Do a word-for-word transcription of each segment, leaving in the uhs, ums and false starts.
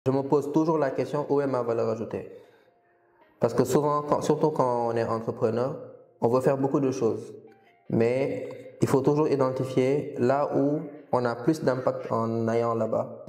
Je me pose toujours la question où est ma valeur ajoutée? Parce que souvent, quand- surtout quand on est entrepreneur, on veut faire beaucoup de choses. Mais il faut toujours identifier là où on a plus d'impact en allant là-bas.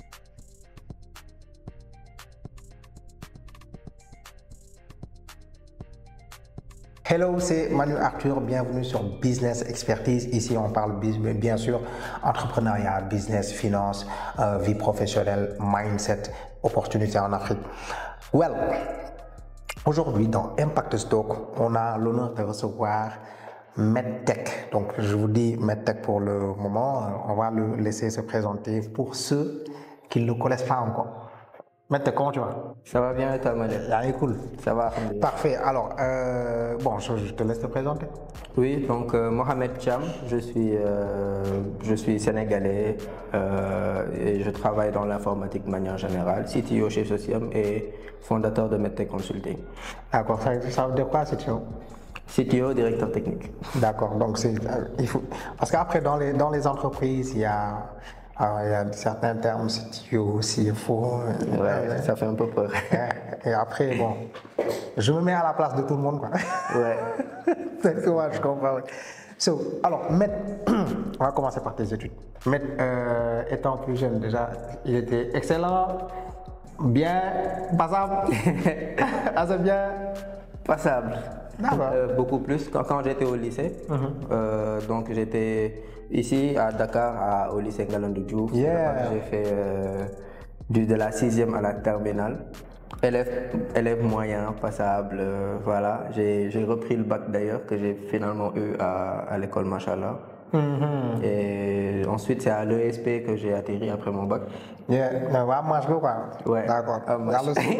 Hello, c'est Manu Arthur, bienvenue sur Business Expertise. Ici, on parle bien sûr entrepreneuriat, business, finance, euh, vie professionnelle, mindset, opportunités en Afrique. Well, aujourd'hui dans Impact Stock, on a l'honneur de recevoir MedTech. Donc, je vous dis MedTech pour le moment. On va le laisser se présenter pour ceux qui ne le connaissent pas encore. MedTech, comment tu vas? Ça va bien et toi, Malek? Ah, cool. Ça va, alhamdoulilah. Parfait. Alors, euh, bon, je, je te laisse te présenter. Oui, donc euh, Mohamed Cham, je suis, euh, je suis sénégalais euh, et je travaille dans l'informatique de manière générale, C T O chez Socium et fondateur de MedTech Consulting. D'accord, ça, ça veut dire quoi, C T O? C T O, directeur technique. D'accord, donc c'est, euh, il faut, parce qu'après dans les, dans les entreprises, il y a, euh, il y a certains termes, C T O, C F O. Ouais, euh, ça fait un peu peur. Et après, bon, je me mets à la place de tout le monde, quoi. Ouais. C'est que moi, je comprends. So, alors, Med, on va commencer par tes études. Med, euh, étant plus jeune, déjà, il était excellent, bien, passable, assez bien. Passable. Euh, beaucoup plus quand, quand j'étais au lycée. Mm-hmm. euh, donc j'étais ici à Dakar, à, au lycée Ngalandou Diouf. Yeah. J'ai fait euh, du, de la sixième à la terminale. Élève, élève moyen, passable, euh, voilà. J'ai repris le bac d'ailleurs que j'ai finalement eu à, à l'école Machallah. Mm-hmm. Et ensuite c'est à l'E S P que j'ai atterri après mon bac. Yeah, ouais, moi je quoi. Ouais. D'accord. Ah, moi, Yàlla suur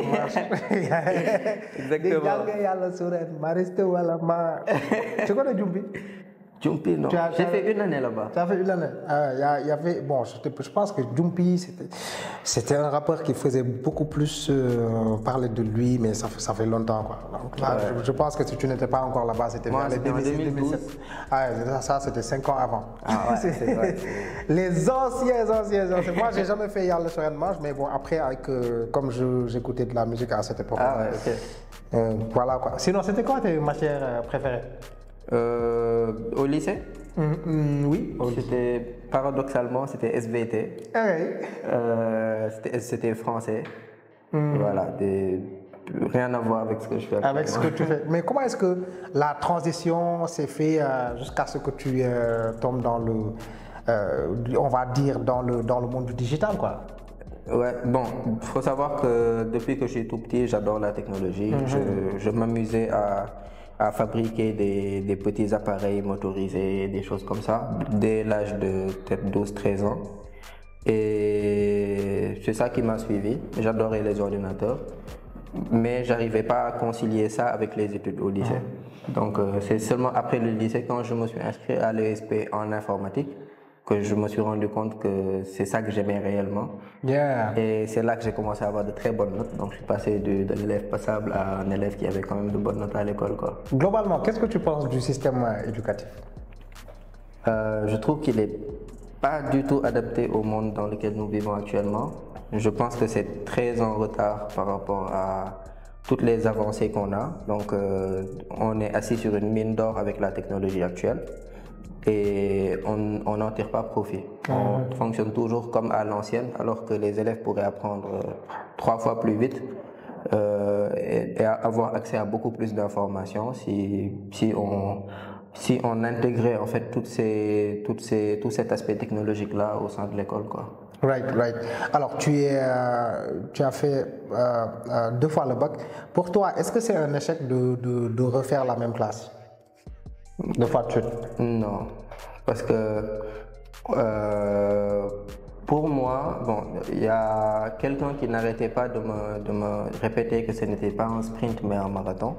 exactement. Di yàlla suur ma resté wala ma. Tu connais Jumbi? Jumpi, non. J'ai fait une année là-bas. Tu as fait une année. Ah, y, a, y avait, bon, je pense que Jumpi, c'était un rappeur qui faisait beaucoup plus euh, parler de lui, mais ça, ça fait longtemps, quoi. Donc là, ouais. je, je pense que si tu n'étais pas encore là-bas, c'était vers les deux mille douze. Ah, ça, ça c'était cinq ans avant. Ah ouais, c'est vrai. Les anciens, anciens, anciens. Moi, j'ai jamais fait Yalla sur une manche, mais bon, après, avec, euh, comme j'écoutais de la musique à cette époque. Ah ouais, ok. Euh, voilà, quoi. Sinon, c'était quoi tes matières préférées? Euh, au lycée, mmh, mmh, oui. C'était paradoxalement c'était S V T. Ah oui. Euh, c'était français. Mmh. Voilà, des, rien à voir avec ce que je fais. Avec ce que tu fais. Mais comment est-ce que la transition s'est faite euh, jusqu'à ce que tu euh, tombes dans le, euh, on va dire dans le dans le monde du digital, quoi? Ouais, bon, il faut savoir que depuis que je suis tout petit, j'adore la technologie. Mmh. Je, je m'amusais à à fabriquer des, des petits appareils motorisés, des choses comme ça, dès l'âge de peut-être douze treize ans. Et c'est ça qui m'a suivi. J'adorais les ordinateurs, mais j'arrivais pas à concilier ça avec les études au lycée. Donc euh, c'est seulement après le lycée, quand je me suis inscrit à l'E S P en informatique, que je me suis rendu compte que c'est ça que j'aimais réellement. Yeah. Et c'est là que j'ai commencé à avoir de très bonnes notes. Donc je suis passé de, de l'élève passable à un élève qui avait quand même de bonnes notes à l'école, quoi. Globalement, qu'est-ce que tu penses du système éducatif? euh, Je trouve qu'il n'est pas du tout adapté au monde dans lequel nous vivons actuellement. Je pense que c'est très en retard par rapport à toutes les avancées qu'on a. Donc euh, on est assis sur une mine d'or avec la technologie actuelle. Et on n'en tire pas profit. Mmh. On fonctionne toujours comme à l'ancienne, alors que les élèves pourraient apprendre euh, trois fois plus vite euh, et, et avoir accès à beaucoup plus d'informations si, si, on, si on intégrait en fait toutes ces, toutes ces, tout cet aspect technologique-là au sein de l'école, quoi. Right, right. Alors, tu, es, euh, tu as fait euh, euh, deux fois le bac. Pour toi, est-ce que c'est un échec de, de, de refaire la même classe? De fois de suite? Non, parce que euh, pour moi, bon, il y a quelqu'un qui n'arrêtait pas de me, de me répéter que ce n'était pas un sprint mais un marathon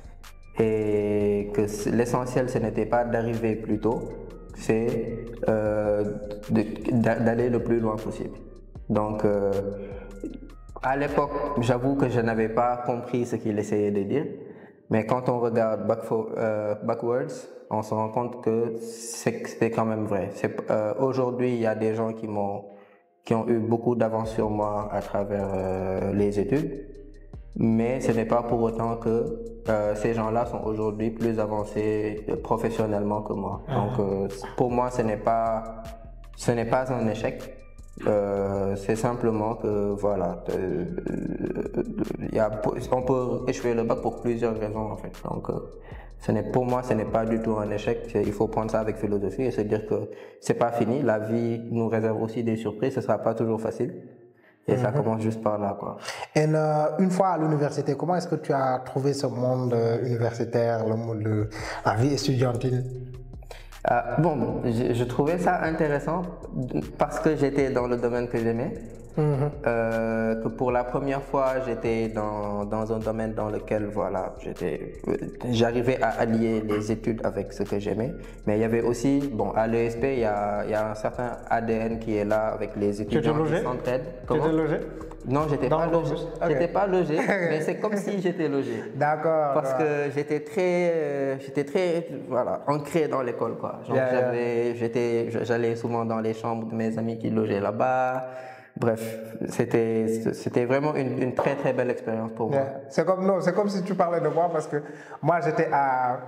et que l'essentiel ce n'était pas d'arriver plus tôt, c'est euh, d'aller le plus loin possible. Donc euh, à l'époque, j'avoue que je n'avais pas compris ce qu'il essayait de dire. Mais quand on regarde back for, euh, backwards, on se rend compte que c'était quand même vrai. Euh, Aujourd'hui, il y a des gens qui m'ont qui ont eu beaucoup d'avance sur moi à travers euh, les études. Mais ce n'est pas pour autant que euh, ces gens-là sont aujourd'hui plus avancés euh, professionnellement que moi. Ah. Donc euh, pour moi, ce n'est pas, ce n'est pas un échec. Euh, c'est simplement que voilà, euh, euh, y a, on peut échouer le bac pour plusieurs raisons en fait. Donc euh, ce n'est, pour moi, ce n'est pas du tout un échec. Il faut prendre ça avec philosophie et se dire que c'est pas fini. La vie nous réserve aussi des surprises. Ce sera pas toujours facile. Et mm-hmm. ça commence juste par là, quoi. Et euh, une fois à l'université, comment est-ce que tu as trouvé ce monde euh, universitaire, le monde de la vie estudiantine? Euh, bon, je, je trouvais ça intéressant parce que j'étais dans le domaine que j'aimais. Mmh. Euh, que pour la première fois, j'étais dans, dans un domaine dans lequel voilà, j'étais, j'arrivais à allier les études avec ce que j'aimais. Mais il y avait aussi, bon, à l'E S P, il y a, il y a un certain A D N qui est là avec les étudiants qui s'entraident. Tu étais logé? Non, j'étais pas logé. Okay. J'étais pas logé, mais c'est comme si j'étais logé. D'accord. Parce que j'étais très, euh, j'étais très, voilà, ancré dans l'école, quoi. Genre, yeah, j'avais, yeah. j'étais, j'allais souvent dans les chambres de mes amis qui logeaient là-bas. Bref, c'était, c'était vraiment une, une très très belle expérience pour moi. Yeah. C'est comme, non, c'est comme si tu parlais de moi parce que moi j'étais à,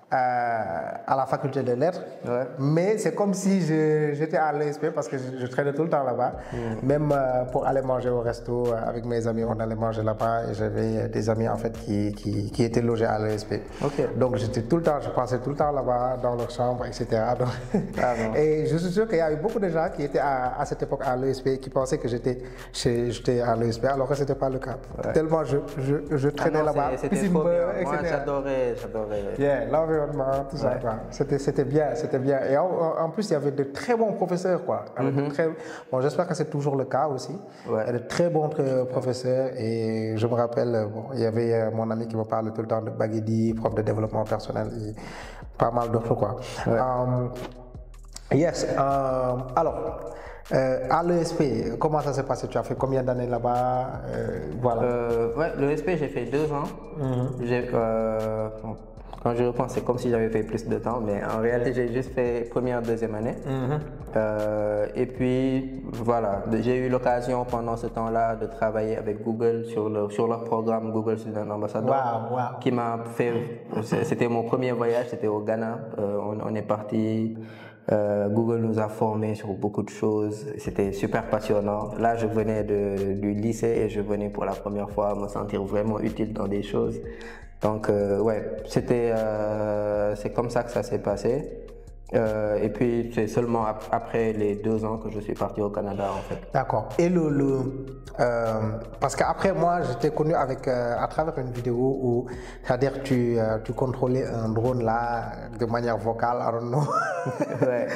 à, à la faculté des lettres, ouais. mais c'est comme si je, j'étais à l'E S P parce que je, je traînais tout le temps là-bas. Mm. Même euh, pour aller manger au resto avec mes amis, on allait manger là-bas et j'avais des amis en fait qui, qui, qui étaient logés à l'E S P. Okay. Donc j'étais tout le temps, je passais tout le temps là-bas dans leur chambre, et cetera. Donc, ah et je suis sûr qu'il y a eu beaucoup de gens qui étaient à, à cette époque à l'E S P qui pensaient que j'étais, j'étais à l'E S P alors que c'était pas le cas. Ouais. Tellement je, je, je traînais ah là-bas. C'était trop bien. Moi j'adorais, j'adorais. Yeah, tout ça, ouais. C'était, c'était bien, c'était bien. Et en, en plus, il y avait de très bons professeurs, quoi. Mm-hmm. Très, bon, j'espère que c'est toujours le cas aussi. Ouais. Il y a de très bons très, professeurs. Et je me rappelle, bon, il y avait mon ami qui me parle tout le temps de Baguedi, prof de développement personnel, et pas mal d'autres, quoi. Ouais. Um, yes. Um, alors. Euh, à l'E S P, comment ça s'est passé? Tu as fait combien d'années là-bas? euh, Voilà. Euh, ouais, l'E S P, j'ai fait deux ans. Mm-hmm. J'ai, euh, quand je repense, c'est comme si j'avais fait plus de temps, mais en réalité, j'ai juste fait première, deuxième année. Mm-hmm. euh, et puis, voilà, j'ai eu l'occasion pendant ce temps-là de travailler avec Google sur, le, sur leur programme Google Student Ambassador, wow, wow. qui m'a fait, c'était mon premier voyage, c'était au Ghana. Euh, on, on est parti. Euh, Google nous a formés sur beaucoup de choses, c'était super passionnant. Là, je venais de, du lycée et je venais pour la première fois me sentir vraiment utile dans des choses. Donc, euh, ouais, c'était, euh, c'est comme ça que ça s'est passé. Euh, et puis, c'est seulement ap après les deux ans que je suis parti au Canada, en fait. D'accord. Et le, le euh, parce qu'après moi, j'étais connu avec euh, à travers une vidéo où, c'est-à-dire tu euh, tu contrôlais un drone là de manière vocale, I don't know. Ouais.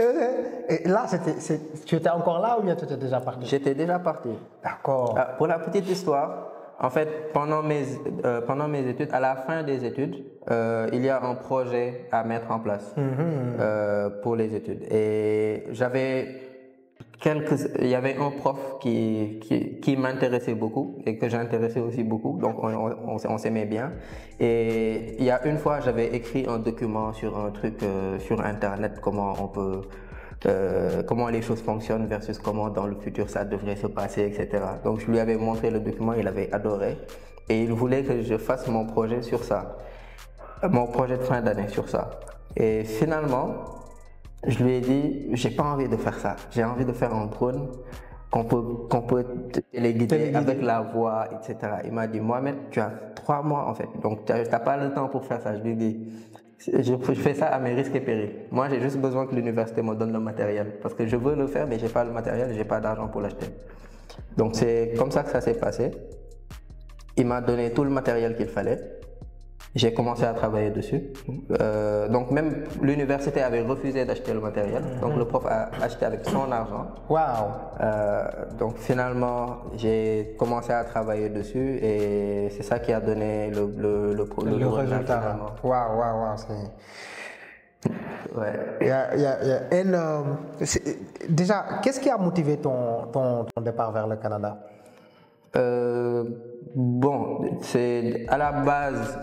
Et là, c'était, tu étais encore là ou bien tu étais déjà parti? J'étais déjà parti. D'accord. Euh, pour la petite histoire. En fait, pendant mes, euh, pendant mes études, à la fin des études, euh, il y a un projet à mettre en place mm-hmm. euh, pour les études. Et j'avais quelques, il y avait un prof qui, qui, qui m'intéressait beaucoup et que j'intéressais aussi beaucoup. Donc, on, on, on s'aimait bien. Et il y a une fois, j'avais écrit un document sur un truc euh, sur Internet, comment on peut... Euh, comment les choses fonctionnent versus comment dans le futur ça devrait se passer, et cetera. Donc je lui avais montré le document, il avait adoré et il voulait que je fasse mon projet sur ça, mon projet de fin d'année sur ça. Et finalement, je lui ai dit, j'ai pas envie de faire ça, j'ai envie de faire un drone qu'on peut, qu'on peut téléguider avec la voix, et cetera. Il m'a dit, Mohamed, tu as trois mois en fait, donc tu n'as pas le temps pour faire ça. Je lui ai dit, Je, je fais ça à mes risques et périls. Moi, j'ai juste besoin que l'université me donne le matériel. Parce que je veux le faire, mais je n'ai pas le matériel et je n'ai pas d'argent pour l'acheter. Donc, c'est comme ça que ça s'est passé. Il m'a donné tout le matériel qu'il fallait. J'ai commencé à travailler dessus. Euh, donc, même l'université avait refusé d'acheter le matériel. Mm-hmm. Donc, le prof a acheté avec son argent. Wow. Euh, donc, finalement, j'ai commencé à travailler dessus et c'est ça qui a donné le, le, le, le, le résultat. Waouh, waouh, waouh. Ouais. Il y a, il y a, il y a une, euh, déjà, qu'est-ce qui a motivé ton, ton, ton départ vers le Canada? Euh, bon, c'est à la base,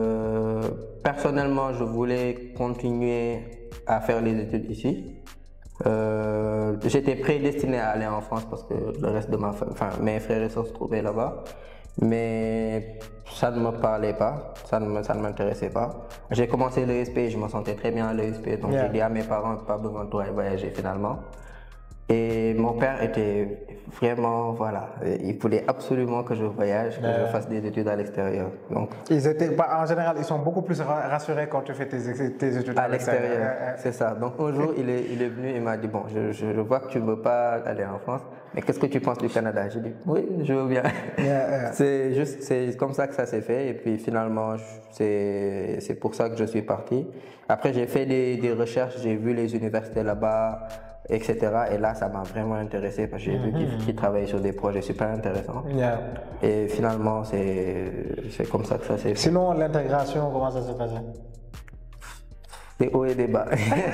euh, personnellement, je voulais continuer à faire les études ici. Euh, J'étais prédestiné à aller en France parce que le reste de ma famille, enfin mes frères et sœurs se trouvaient là-bas, mais ça ne me parlait pas, ça ne me, ça ne m'intéressait pas. J'ai commencé l'E S P, je me sentais très bien à l'E S P, donc yeah. j'ai dit à mes parents pas besoin de toi et voyager finalement. Et mon père était vraiment, voilà, il voulait absolument que je voyage, que yeah. je fasse des études à l'extérieur. Donc, ils étaient, bah, en général, ils sont beaucoup plus rassurés quand tu fais tes, tes études à, à l'extérieur. C'est ça. Donc un jour, il est, il est venu et m'a dit, bon, je, je vois que tu ne veux pas aller en France, mais qu'est-ce que tu penses du Canada? J'ai dit, oui, je veux bien. Yeah, yeah. C'est juste, c'est comme ça que ça s'est fait. Et puis finalement, c'est pour ça que je suis parti. Après, j'ai fait des, des recherches, j'ai vu les universités là-bas, et cetera. Et là, ça m'a vraiment intéressé parce que j'ai vu qu'ils qu'ils travaillaient sur des projets super intéressants. Yeah. Et finalement, c'est comme ça que ça s'est fait. Sinon, l'intégration, comment ça s'est passé? Des hauts et des bas.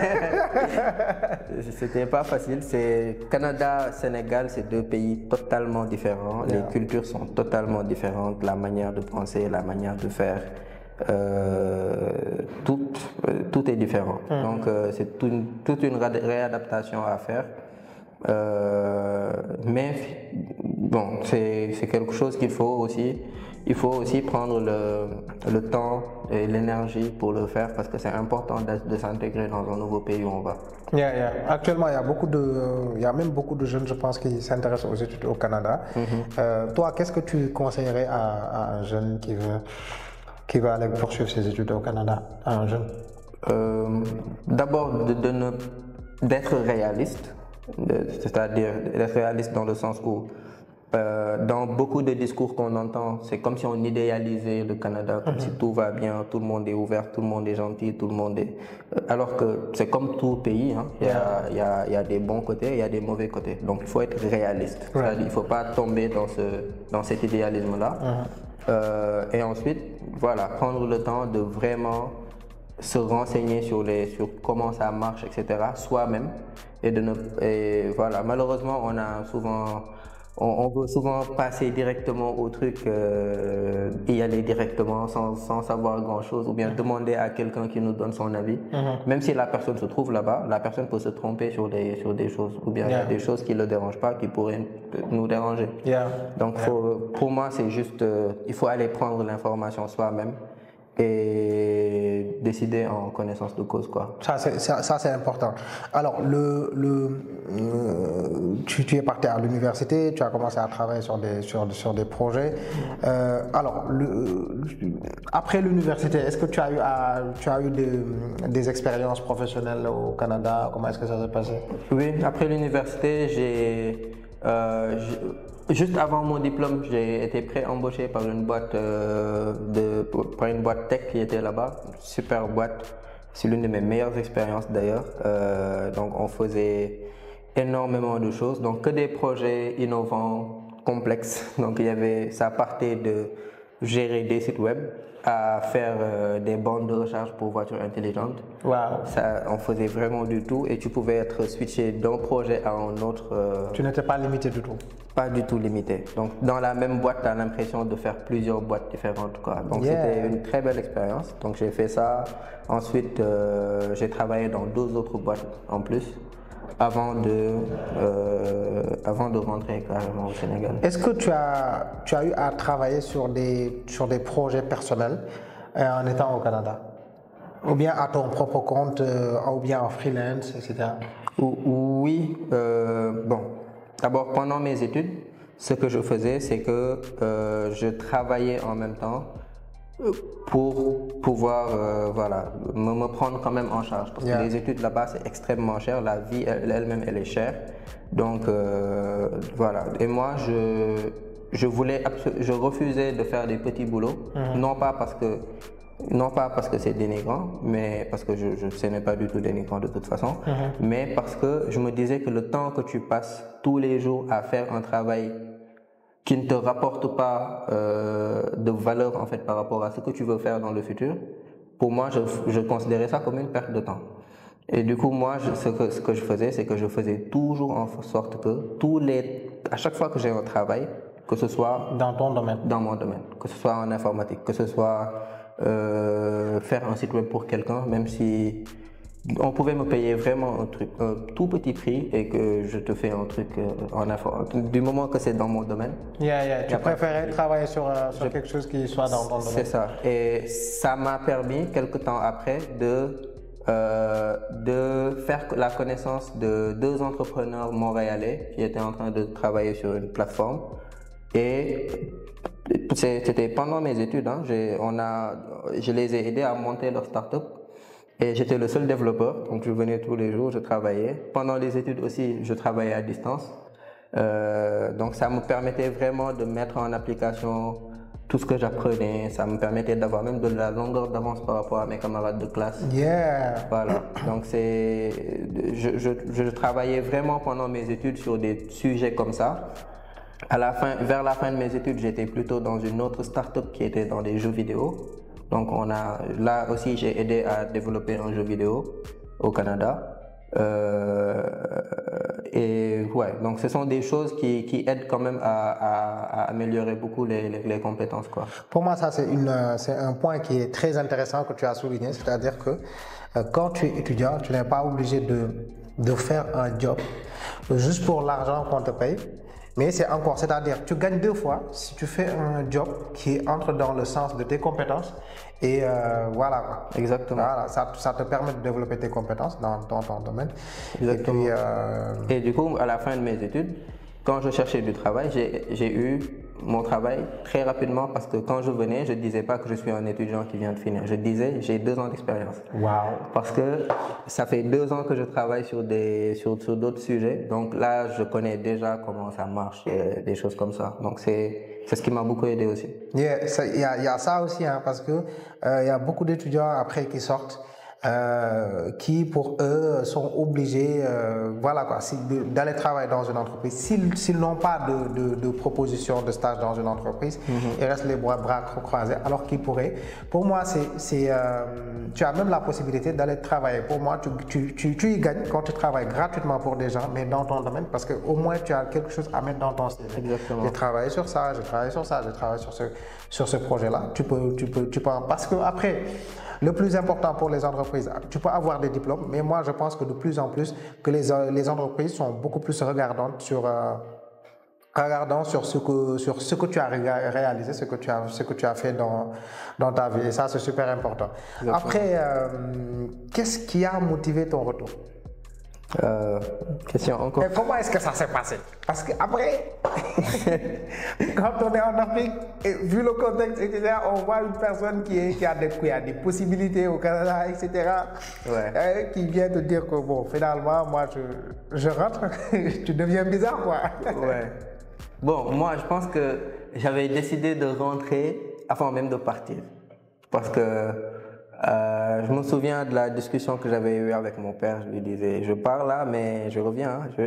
C'était pas facile. C'est Canada, Sénégal, c'est deux pays totalement différents. Yeah. Les cultures sont totalement différentes. La manière de penser, la manière de faire. Euh, tout, euh, tout est différent. Mmh. Donc euh, c'est tout toute une réadaptation à faire. Euh, mais bon, c'est quelque chose qu'il faut aussi. Il faut aussi prendre le, le temps et l'énergie pour le faire parce que c'est important de, de s'intégrer dans un nouveau pays où on va. Yeah, yeah. Actuellement, il y a beaucoup de, il y a même beaucoup de jeunes, je pense, qui s'intéressent aux études au Canada. Mm-hmm. euh, toi, qu'est-ce que tu conseillerais à, à un jeune qui veut qui va aller poursuivre ses études au Canada, à un jeune? euh, D'abord, de, de ne d'être réaliste, c'est-à-dire d'être réaliste dans le sens où euh, dans beaucoup de discours qu'on entend, c'est comme si on idéalisait le Canada, comme mm-hmm. si tout va bien, tout le monde est ouvert, tout le monde est gentil, tout le monde est... Alors que c'est comme tout pays, hein. il, y a, il, y a, il y a des bons côtés, il y a des mauvais côtés. Donc il faut être réaliste, right. Il ne faut pas tomber dans, ce, dans cet idéalisme-là. Mm-hmm. Euh, et ensuite, voilà, prendre le temps de vraiment se renseigner sur, les, sur comment ça marche, et cetera, soi-même. Et de ne, et voilà, malheureusement, on a souvent, on, on veut souvent passer directement au truc, euh, y aller directement sans, sans savoir grand-chose, ou bien mm-hmm. demander à quelqu'un qui nous donne son avis. Mm-hmm. Même si la personne se trouve là-bas, la personne peut se tromper sur des, sur des choses, ou bien yeah. des choses qui ne le dérangent pas, qui pourraient nous déranger. Yeah. Donc, yeah. Faut, pour moi, c'est juste, euh, il faut aller prendre l'information soi-même et décider en connaissance de cause, quoi. Ça c'est ça, ça c'est important. Alors le le euh, tu, tu es parti à l'université, tu as commencé à travailler sur des sur sur des projets. Euh, alors le après l'université, est-ce que tu as eu à, tu as eu des, des expériences professionnelles au Canada? Comment est-ce que ça s'est passé? Oui, après l'université, j'ai euh, juste avant mon diplôme, j'ai été pré-embauché par une boîte euh, de, par une boîte tech qui était là-bas, super boîte. C'est l'une de mes meilleures expériences d'ailleurs. Euh, donc on faisait énormément de choses, donc que des projets innovants, complexes. Donc il y avait, ça partait de gérer des sites web à faire euh, des bandes de recharge pour voitures intelligentes. Wow. Ça, on faisait vraiment du tout et tu pouvais être switché d'un projet à un autre. Euh, tu n'étais pas limité du tout? Pas du tout limité. Donc dans la même boîte, tu as l'impression de faire plusieurs boîtes différentes, quoi. Donc yeah. C'était une très belle expérience. Donc j'ai fait ça. Ensuite, euh, j'ai travaillé dans deux autres boîtes en plus. Avant de, euh, avant de rentrer carrément au Sénégal. Est-ce que tu as, tu as eu à travailler sur des, sur des projets personnels euh, en étant au Canada? Ou bien à ton propre compte, euh, ou bien en freelance, et cetera? Oui. Euh, bon, d'abord, pendant mes études, ce que je faisais, c'est que euh, je travaillais en même temps pour pouvoir euh, voilà, me, me prendre quand même en charge parce yeah. que les études là-bas c'est extrêmement cher, la vie elle-même elle est chère, donc euh, voilà. Et moi je, je voulais je refusais de faire des petits boulots, mm-hmm. non pas parce que non pas parce que c'est dénigrant, mais parce que je, je ce n'est pas du tout dénigrant de toute façon, mm-hmm. mais parce que je me disais que le temps que tu passes tous les jours à faire un travail qui ne te rapporte pas euh, de valeur en fait par rapport à ce que tu veux faire dans le futur, pour moi je, je considérais ça comme une perte de temps. Et du coup moi je, ce, que, ce que je faisais, c'est que je faisais toujours en sorte que tous les, à chaque fois que j'ai un travail, que ce soit dans ton domaine, dans mon domaine, que ce soit en informatique, que ce soit euh, faire un site web pour quelqu'un, même si on pouvait me payer vraiment un truc, un tout petit prix et que je te fais un truc euh, en effort. Du moment que c'est dans mon domaine. Yeah, yeah. Tu préférais travailler sur, euh, sur je, quelque chose qui soit dans ton domaine. C'est ça. Et ça m'a permis, quelque temps après, de, euh, de faire la connaissance de deux entrepreneurs montréalais qui étaient en train de travailler sur une plateforme. Et c'était pendant mes études, hein, on a, je les ai aidés à monter leur start-up. Et j'étais le seul développeur, donc je venais tous les jours, je travaillais. Pendant les études aussi, je travaillais à distance. Euh, donc ça me permettait vraiment de mettre en application tout ce que j'apprenais. Ça me permettait d'avoir même de la longueur d'avance par rapport à mes camarades de classe. Yeah. Voilà. Donc c'est, je, je, je travaillais vraiment pendant mes études sur des sujets comme ça. À la fin, vers la fin de mes études, j'étais plutôt dans une autre start-up qui était dans les jeux vidéo. Donc on a, là aussi j'ai aidé à développer un jeu vidéo au Canada. Euh, et ouais, donc ce sont des choses qui, qui aident quand même à, à, à améliorer beaucoup les, les, les compétences, quoi. Pour moi, ça c'est une, c'est un point qui est très intéressant que tu as souligné, c'est-à-dire que euh, quand tu es étudiant, tu n'es pas obligé de, de faire un job juste pour l'argent qu'on te paye. Mais c'est encore, c'est-à-dire tu gagnes deux fois si tu fais un job qui entre dans le sens de tes compétences et euh, voilà. Exactement. Voilà, ça, ça te permet de développer tes compétences dans ton, ton domaine. Exactement. Et, puis, euh... et du coup, à la fin de mes études, quand je cherchais du travail, j'ai eu mon travail très rapidement parce que quand je venais, je ne disais pas que je suis un étudiant qui vient de finir. Je disais j'ai deux ans d'expérience. Wow. Parce que ça fait deux ans que je travaille sur des sur, sur d'autres sujets. Donc là, je connais déjà comment ça marche, et des choses comme ça. Donc c'est c'est ce qui m'a beaucoup aidé aussi. Il yeah, y, a, y a ça aussi, hein, parce que il euh, y a beaucoup d'étudiants après qui sortent. Euh, qui pour eux sont obligés euh, voilà quoi, si, d'aller travailler dans une entreprise. S'ils, s'ils n'ont pas de, de, de proposition de stage dans une entreprise, mm-hmm. ils restent les bras, bras croisés alors qu'ils pourraient. Pour moi, c'est, c'est, euh, tu as même la possibilité d'aller travailler. Pour moi, tu, tu, tu, tu y gagnes quand tu travailles gratuitement pour des gens, mais dans ton domaine, parce qu'au moins tu as quelque chose à mettre dans ton C V. Exactement. J'ai travaillé sur ça, j'ai travaillé sur ça, j'ai travaillé sur ce, sur ce projet-là. Tu peux, tu peux, tu peux, parce que après, le plus important pour les entreprises, tu peux avoir des diplômes, mais moi je pense que de plus en plus que les, les entreprises sont beaucoup plus regardantes sur, euh, regardant sur ce que sur ce que tu as réalisé, ce que tu as ce que tu as fait dans dans ta vie. Et ça c'est super important. Exactement. Après, euh, qu'est-ce qui a motivé ton retour? Euh, question encore. Et comment est-ce que ça s'est passé? Parce que après, quand on est en Afrique, et vu le contexte, et cetera, on voit une personne qui, est, qui, a, des, qui a des possibilités au Canada, et cetera, ouais. et qui vient te dire que bon, finalement, moi, je, je rentre, tu deviens bizarre, quoi. Ouais. Bon, moi, je pense que j'avais décidé de rentrer avant même de partir, parce que Euh, je me souviens de la discussion que j'avais eue avec mon père. Je lui disais, je pars là, mais je reviens. Hein. Je...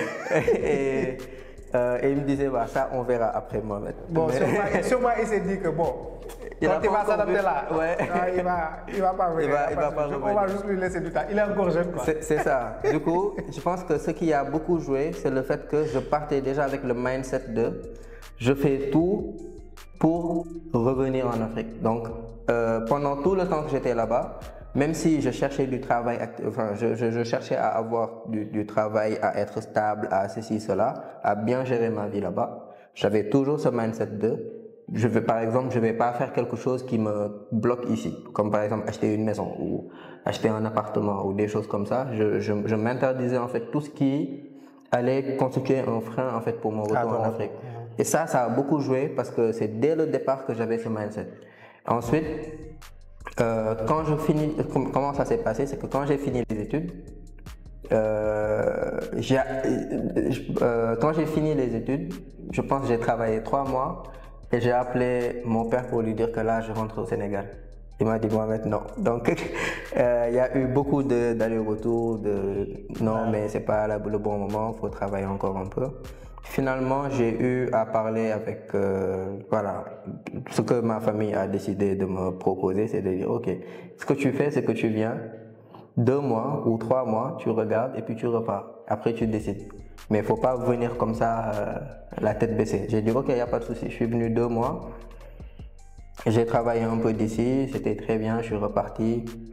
et, euh, et il me disait, bah, ça, on verra après moi. Bon, mais... sûrement, sûrement, il s'est dit que bon, il quand il va s'adapter là, ouais. non, il va, il va pas venir. Il va, il va pas on va juste lui laisser du temps. Il est encore jeune, quoi. C'est, c'est ça. Du coup, je pense que ce qui a beaucoup joué, c'est le fait que je partais déjà avec le mindset de, je fais tout pour revenir en Afrique. Donc, euh, pendant tout le temps que j'étais là-bas, même si je cherchais du travail, enfin, je, je, je cherchais à avoir du, du travail, à être stable, à ceci, cela, à bien gérer ma vie là-bas, j'avais toujours ce mindset de, je vais, par exemple, je vais pas faire quelque chose qui me bloque ici, comme par exemple acheter une maison ou acheter un appartement ou des choses comme ça. Je, je, je m'interdisais en fait tout ce qui allait constituer un frein en fait pour mon retour ah bon, en Afrique. Et ça, ça a beaucoup joué parce que c'est dès le départ que j'avais ce mindset. Ensuite, euh, quand je finis, comment ça s'est passé, c'est que quand j'ai fini les études, euh, j'ai, euh, quand j'ai fini les études, je pense que j'ai travaillé trois mois et j'ai appelé mon père pour lui dire que là, je rentre au Sénégal. Il m'a dit, Mohamed, non. Donc, euh, il y a eu beaucoup de, d'allers-retours, de non, mais c'est pas la, le bon moment, il faut travailler encore un peu. Finalement, j'ai eu à parler avec, euh, voilà, ce que ma famille a décidé de me proposer, c'est de dire, ok, ce que tu fais, c'est que tu viens, deux mois ou trois mois, tu regardes et puis tu repars. Après, tu décides. Mais il faut pas venir comme ça, euh, la tête baissée. J'ai dit, ok, il n'y a pas de souci. Je suis venu deux mois. J'ai travaillé un peu d'ici, c'était très bien, je suis reparti.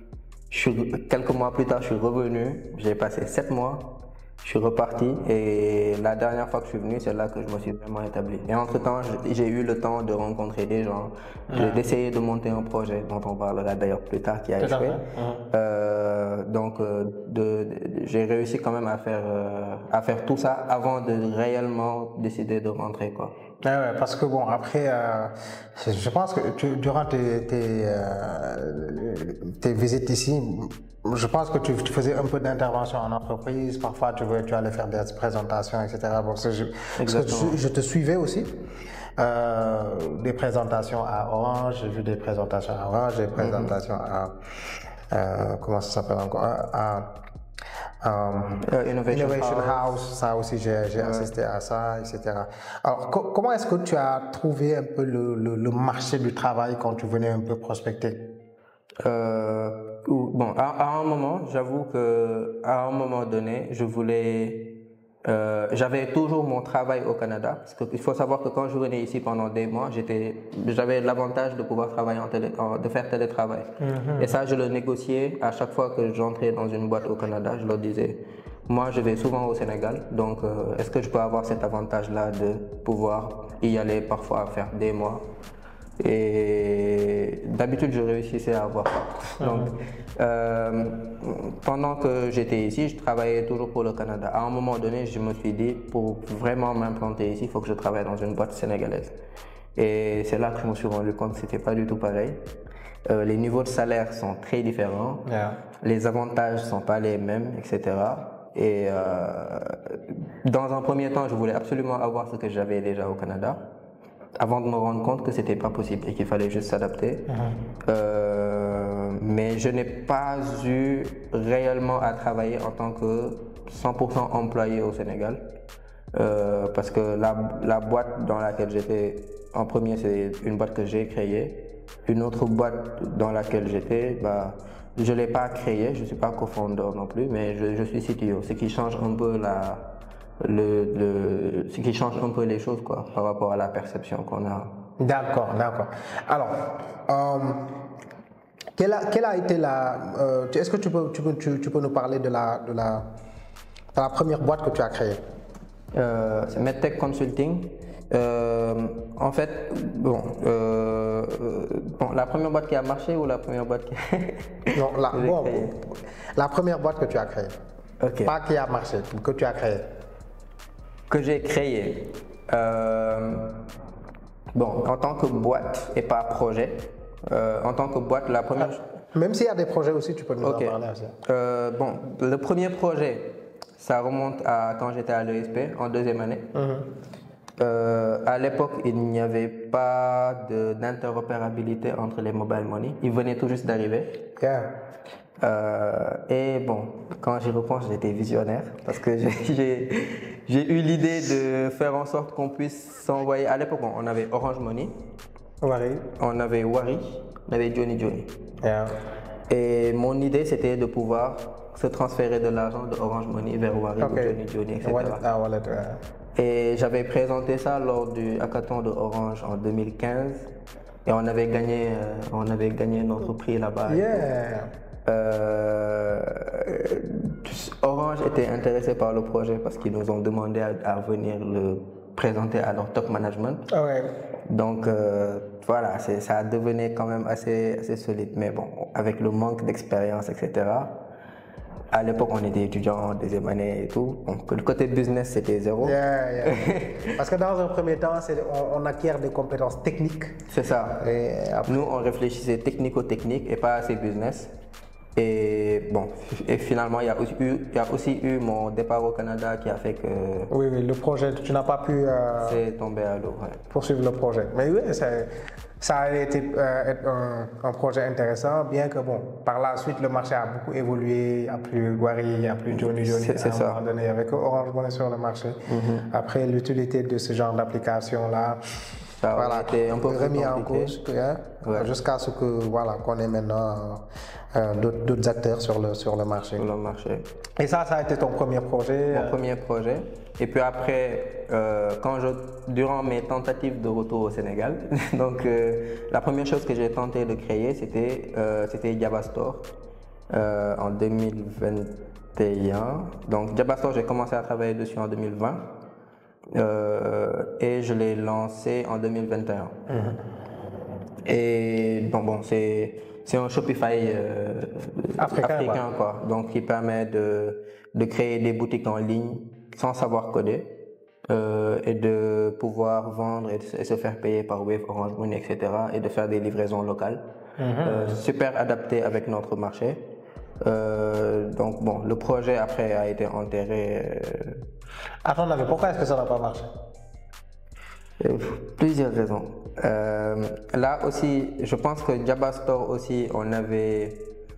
Je suis, quelques mois plus tard, je suis revenu. J'ai passé sept mois. Je suis reparti et la dernière fois que je suis venu, c'est là que je me suis vraiment établi. Et entre-temps, j'ai eu le temps de rencontrer des gens, ouais. d'essayer de monter un projet dont on parlera d'ailleurs plus tard qui a échoué. Euh, donc, euh, de, de, j'ai réussi quand même à faire, euh, à faire tout ça avant de réellement décider de rentrer, quoi. Ouais, ouais, parce que bon, après, euh, je pense que tu, durant tes, tes, euh, tes visites ici, je pense que tu, tu faisais un peu d'intervention en entreprise, parfois tu, tu allais faire des présentations, et cetera. Bon, je, parce que je, je te suivais aussi, euh, des présentations à Orange, j'ai vu des présentations à Orange, des présentations mm-hmm. à, euh, comment ça s'appelle encore, à, Um, uh, Innovation, Innovation House. House, ça aussi j'ai ouais. assisté à ça, et cetera. Alors co comment est-ce que tu as trouvé un peu le, le, le marché du travail quand tu venais un peu prospecter? euh, Bon, à, à un moment, j'avoue que à un moment donné, je voulais, euh, j'avais toujours mon travail au Canada, parce qu'il faut savoir que quand je venais ici pendant des mois, j'étais, j'avais l'avantage de pouvoir travailler en télé, de faire télétravail. Mm-hmm. Et ça, je le négociais à chaque fois que j'entrais dans une boîte au Canada. Je leur disais, moi, je vais souvent au Sénégal, donc euh, est-ce que je peux avoir cet avantage-là de pouvoir y aller parfois faire des mois? Et d'habitude, je réussissais à avoir ça. Donc, euh, pendant que j'étais ici, je travaillais toujours pour le Canada. À un moment donné, je me suis dit, pour vraiment m'implanter ici, il faut que je travaille dans une boîte sénégalaise. Et c'est là que je me suis rendu compte que c'était pas du tout pareil. Euh, les niveaux de salaire sont très différents. Yeah. Les avantages sont pas les mêmes, et cetera. Et euh, dans un premier temps, je voulais absolument avoir ce que j'avais déjà au Canada, avant de me rendre compte que c'était pas possible et qu'il fallait juste s'adapter. Mm-hmm. euh, mais je n'ai pas eu réellement à travailler en tant que cent pour cent employé au Sénégal, euh, parce que la, la boîte dans laquelle j'étais en premier, c'est une boîte que j'ai créée. Une autre boîte dans laquelle j'étais, bah, je l'ai pas créée, je suis pas co-founder non plus, mais je, je suis C T O, ce qui change un peu la Le, le, ce qui change un peu les choses, quoi, par rapport à la perception qu'on a. D'accord, d'accord. Alors, euh, quelle, a, quelle a été la... Euh, est-ce que tu peux, tu, peux, tu, tu peux nous parler de la, de, la, de la première boîte que tu as créée? euh, C'est MedTech Consulting. Euh, en fait, bon, euh, bon, la première boîte qui a marché ou la première boîte qui a... Non, la, bon, la première boîte que tu as créée. Okay. Pas qui a marché, que tu as créée. Que j'ai créé, euh, bon, en tant que boîte et pas projet, euh, en tant que boîte, la première... Ah, même s'il y a des projets aussi, tu peux nous okay. en parler. Euh, bon, le premier projet, ça remonte à quand j'étais à l'E S P, en deuxième année. Mm-hmm. euh, à l'époque, il n'y avait pas d'interopérabilité entre les mobile money. Ils venaient tout juste d'arriver. Yeah. Euh, et bon, quand j'y repense, j'étais visionnaire parce que j'ai eu l'idée de faire en sorte qu'on puisse s'envoyer. À l'époque, on avait Orange Money, Wari. on avait Wari, on avait Johnny Johnny. Yeah. Et mon idée, c'était de pouvoir se transférer de l'argent de Orange Money vers Wari, okay. ou Johnny Johnny, et cetera. Wallet, ah, wallet, ouais. Et j'avais présenté ça lors du hackathon de Orange en deux mille quinze et on avait gagné, euh, on avait gagné notre prix là-bas. Yeah. Euh, Orange était intéressé par le projet parce qu'ils nous ont demandé à, à venir le présenter à leur top management. Okay. Donc euh, voilà, ça devenait quand même assez, assez solide. Mais bon, avec le manque d'expérience, et cetera. À l'époque, on était étudiants en deuxième année et tout. Donc le côté business, c'était zéro. Yeah, yeah. Parce que dans un premier temps, on, on acquiert des compétences techniques. C'est ça. Et après... Nous, on réfléchissait technico-technique et pas assez business. Et bon, et finalement, il y a aussi eu, il y a aussi eu mon départ au Canada qui a fait que... Oui, oui, le projet, tu n'as pas pu... Euh, c'est tombé à l'eau, ouais. Poursuivre le projet. Mais oui, ça a été euh, un, un projet intéressant, bien que bon, par la suite, le marché a beaucoup évolué, il n'y a plus Wari, il n'y a plus Johnny Johnny. C'est ça. À un moment donné, avec Orange Money sur le marché. Mm-hmm. Après, l'utilité de ce genre d'application-là, ça voilà, été un peu remis en cause, hein, ouais. Jusqu'à ce que voilà qu'on ait maintenant euh, d'autres acteurs sur le sur le marché. Sur le marché. Et ça, ça a été ton premier projet. Mon euh... premier projet. Et puis après, euh, quand je, durant mes tentatives de retour au Sénégal, donc euh, la première chose que j'ai tenté de créer, c'était euh, c'était Java Store. euh, en deux mille vingt et un. Donc Jabastore, j'ai commencé à travailler dessus en deux mille vingt euh, et je l'ai lancé en deux mille vingt et un. Mm-hmm. Et bon, bon c'est c'est un Shopify euh, africain, africain ouais. quoi. Donc qui permet de, de créer des boutiques en ligne sans savoir coder. Euh, et de pouvoir vendre et, et se faire payer par Wave, Orange Money, et cetera. Et de faire des livraisons locales. Mm-hmm. euh, super adapté avec notre marché. Euh, donc bon, le projet après a été enterré. Euh... Attends, mais pourquoi est-ce que ça n'a pas marché? euh, Plusieurs raisons. Euh, là aussi, je pense que Jabastore aussi, on avait...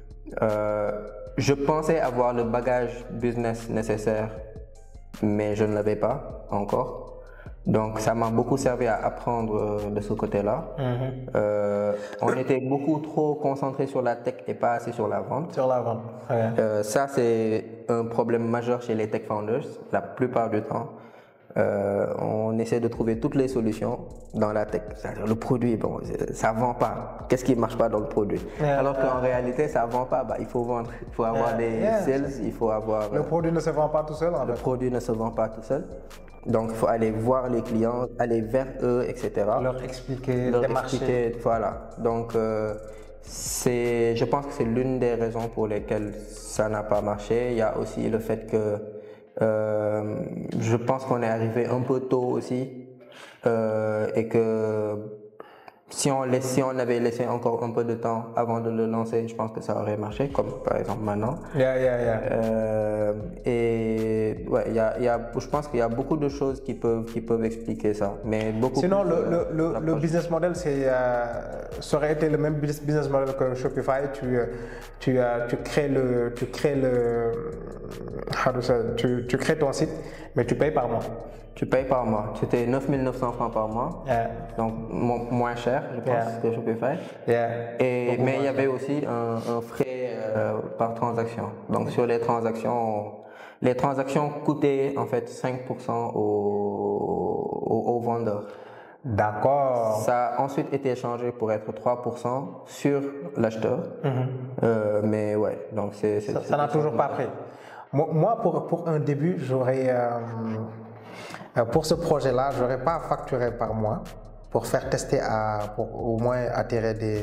Euh, je pensais avoir le bagage business nécessaire, mais je ne l'avais pas encore. Donc ça m'a beaucoup servi à apprendre de ce côté-là. Mm-hmm. euh, on était beaucoup trop concentré sur la tech et pas assez sur la vente. Sur la vente. Ouais. Euh, ça c'est un problème majeur chez les tech founders. La plupart du temps, euh, on essaie de trouver toutes les solutions dans la tech. C'est-à-dire le produit, bon, ça vend pas. Qu'est-ce qui marche pas dans le produit? Yeah. Alors qu'en yeah. réalité, ça vend pas. Bah, il faut vendre, il faut avoir yeah. des yeah. sales, il faut avoir. Le euh, produit ne se vend pas tout seul. En le fait. produit ne se vend pas tout seul. Donc, il faut aller voir les clients, aller vers eux, et cetera. Leur expliquer, leur démarcher. expliquer, voilà. Donc, euh, c'est, je pense que c'est l'une des raisons pour lesquelles ça n'a pas marché. Il y a aussi le fait que euh, je pense qu'on est arrivé un peu tôt aussi euh, et que si on, laisse, si on avait laissé encore un peu de temps avant de le lancer, je pense que ça aurait marché, comme par exemple maintenant. Yeah, yeah, yeah. Euh, et ouais, y a, y a, je pense qu'il y a beaucoup de choses qui peuvent, qui peuvent expliquer ça. Mais beaucoup Sinon, plus, le, le, le, le business model, c'est, euh, ça aurait été le même business model que Shopify. Tu, tu, euh, tu crées le, tu crées le, how to say, tu, tu crées ton site, mais tu payes par mois. Tu payes par mois. C'était neuf mille neuf cents francs par mois, yeah. donc mo moins cher, je pense, yeah. que Shopify. Yeah. Et, mais il y avait aussi un, un frais euh, par transaction. Donc sur les transactions, les transactions coûtaient en fait cinq pour cent aux, aux, aux vendeurs. D'accord. Ça a ensuite été changé pour être trois pour cent sur l'acheteur. Mm-hmm. euh, mais ouais, donc c'est. Ça n'a toujours pas pris. Moi, pour, pour un début, j'aurais. Euh, Pour ce projet-là, je n'aurais pas facturé par mois pour faire tester, à, pour au moins attirer des,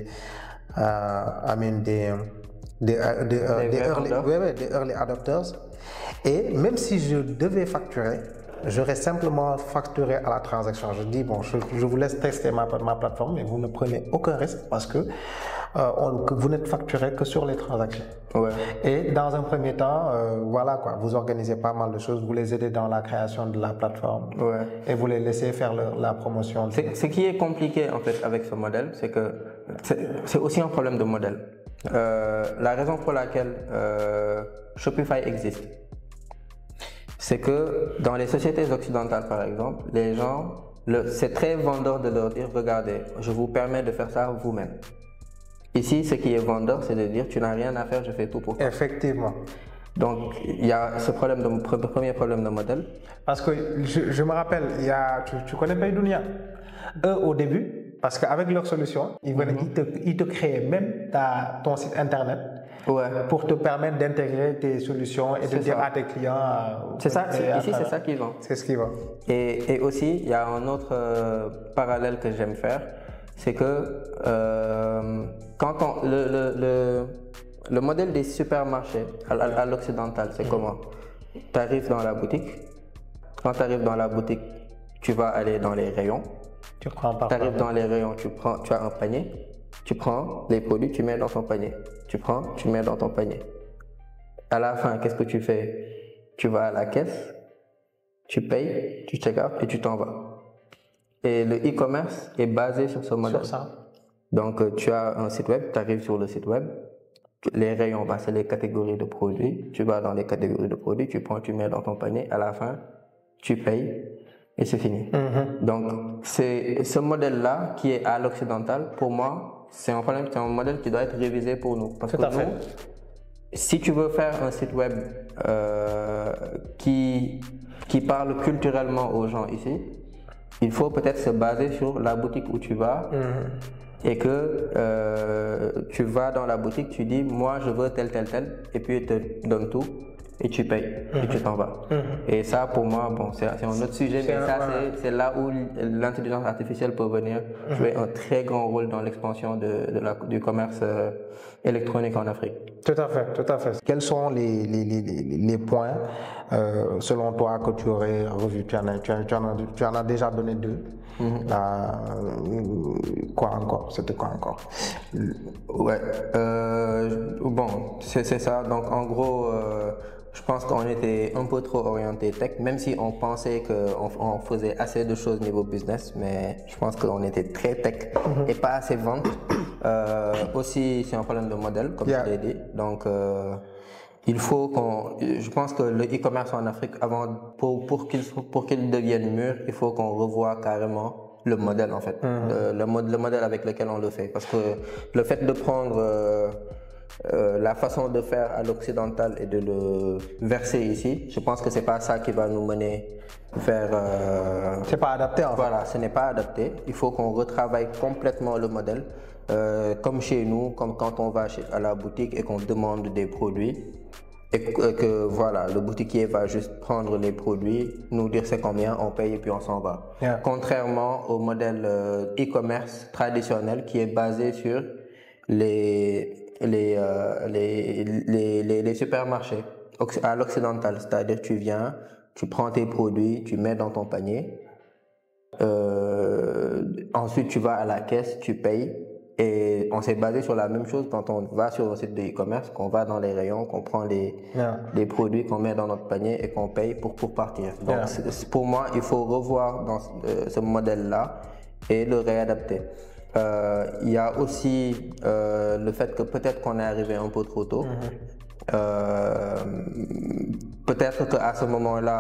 euh, I mean des, des, des, des, des, early, ouais, ouais, des early adopters. Et même si je devais facturer, j'aurais simplement facturé à la transaction. Je dis, bon, je, je vous laisse tester ma, ma plateforme, mais vous ne prenez aucun risque parce que, euh, on, que vous n'êtes facturé que sur les transactions. Ouais. Et dans un premier temps, euh, voilà quoi, vous organisez pas mal de choses, vous les aidez dans la création de la plateforme ouais. et vous les laissez faire le, la promotion. De... Ce qui est compliqué en fait avec ce modèle, c'est que c'est aussi un problème de modèle. Euh, la raison pour laquelle euh, Shopify existe, c'est que dans les sociétés occidentales, par exemple, les gens, c'est très vendeur de leur dire, regardez, je vous permets de faire ça vous-même. Ici, ce qui est vendeur, c'est de dire, tu n'as rien à faire, je fais tout pour toi. Effectivement. Donc, il y a ce problème de, premier problème de modèle. Parce que je, je me rappelle, il y a, tu, tu connais Paydounia. Eux, au début, parce qu'avec leur solution, ils, venaient, mm-hmm. ils, te, ils te créaient même ta, ton site internet. Ouais. Pour te permettre d'intégrer tes solutions et de dire à tes clients. C'est ça, ici c'est ça qu'ils vendent. C'est ce qu'ils vendent. Et, et aussi, il y a un autre euh, parallèle que j'aime faire, c'est que euh, quand on, le, le, le, le modèle des supermarchés à, à, à l'occidental, c'est mmh. comment? Tu arrives dans la boutique, quand tu arrives dans la boutique, tu vas aller dans les rayons. Tu prends Tu arrives dans les rayons, tu, prends, tu as un panier. Tu prends les produits, tu mets dans ton panier. Tu prends, tu mets dans ton panier. À la fin, qu'est-ce que tu fais? Tu vas à la caisse, tu payes, tu check out et tu t'en vas. Et le e-commerce est basé sur ce modèle. Sur ça. Donc, tu as un site web, tu arrives sur le site web, les rayons, bah, c'est les catégories de produits. Tu vas dans les catégories de produits, tu prends, tu mets dans ton panier. À la fin, tu payes et c'est fini. Mm-hmm. Donc, c'est ce modèle-là qui est à l'occidental, pour moi, c'est un problème, c'est un modèle qui doit être révisé pour nous. Parce Tout que à fait. nous, si tu veux faire un site web euh, qui, qui parle culturellement aux gens ici, il faut peut-être se baser sur la boutique où tu vas, mmh. et que euh, tu vas dans la boutique, tu dis moi je veux tel, tel, tel, et puis ils te donnent tout. Et tu payes, mm-hmm. et tu t'en vas. Mm-hmm. Et ça, pour moi, bon, c'est un autre sujet, mais ça, c'est là où l'intelligence artificielle peut venir mm-hmm. jouer un très grand rôle dans l'expansion de, de la, du commerce euh, électronique en Afrique. Tout à fait, tout à fait. Quels sont les, les, les, les points, euh, selon toi, que tu aurais revus? Tu en as, tu en, tu en as, tu en as déjà donné deux. Mm-hmm. euh, quoi encore? C'était quoi encore? Ouais, euh, bon, c'est ça. Donc, en gros, euh, je pense qu'on était un peu trop orienté tech, même si on pensait qu'on on faisait assez de choses niveau business, mais je pense qu'on était très tech mm-hmm. et pas assez vente. Euh, aussi, c'est un problème de modèle, comme yeah. je l'ai dit. Donc, euh, il faut qu'on. Je pense que le e-commerce en Afrique, avant, pour, pour qu'il pour qu'il devienne mûr, il faut qu'on revoie carrément le modèle en fait, mm-hmm. le, le, le modèle avec lequel on le fait. Parce que le fait de prendre euh, Euh, la façon de faire à l'occidental et de le verser ici, je pense que c'est pas ça qui va nous mener vers. Euh, c'est pas adapté en fait. Voilà, ce n'est pas adapté. Il faut qu'on retravaille complètement le modèle, euh, comme chez nous, comme quand on va chez, à la boutique et qu'on demande des produits. Et que, que voilà, le boutiquier va juste prendre les produits, nous dire c'est combien, on paye et puis on s'en va. Yeah. Contrairement au modèle euh, e-commerce traditionnel qui est basé sur les Les, euh, les, les, les, les supermarchés à l'occidental, c'est-à-dire tu viens, tu prends tes produits, tu mets dans ton panier, euh, ensuite tu vas à la caisse, tu payes, et on s'est basé sur la même chose quand on va sur un site de e-commerce, qu'on va dans les rayons, qu'on prend les, yeah. les produits, qu'on met dans notre panier et qu'on paye pour, pour partir. Donc yeah. pour moi, il faut revoir dans euh, ce modèle-là et le réadapter. Il euh, y a aussi euh, le fait que peut-être qu'on est arrivé un peu trop tôt. Mm-hmm. euh, peut-être qu'à ce moment-là,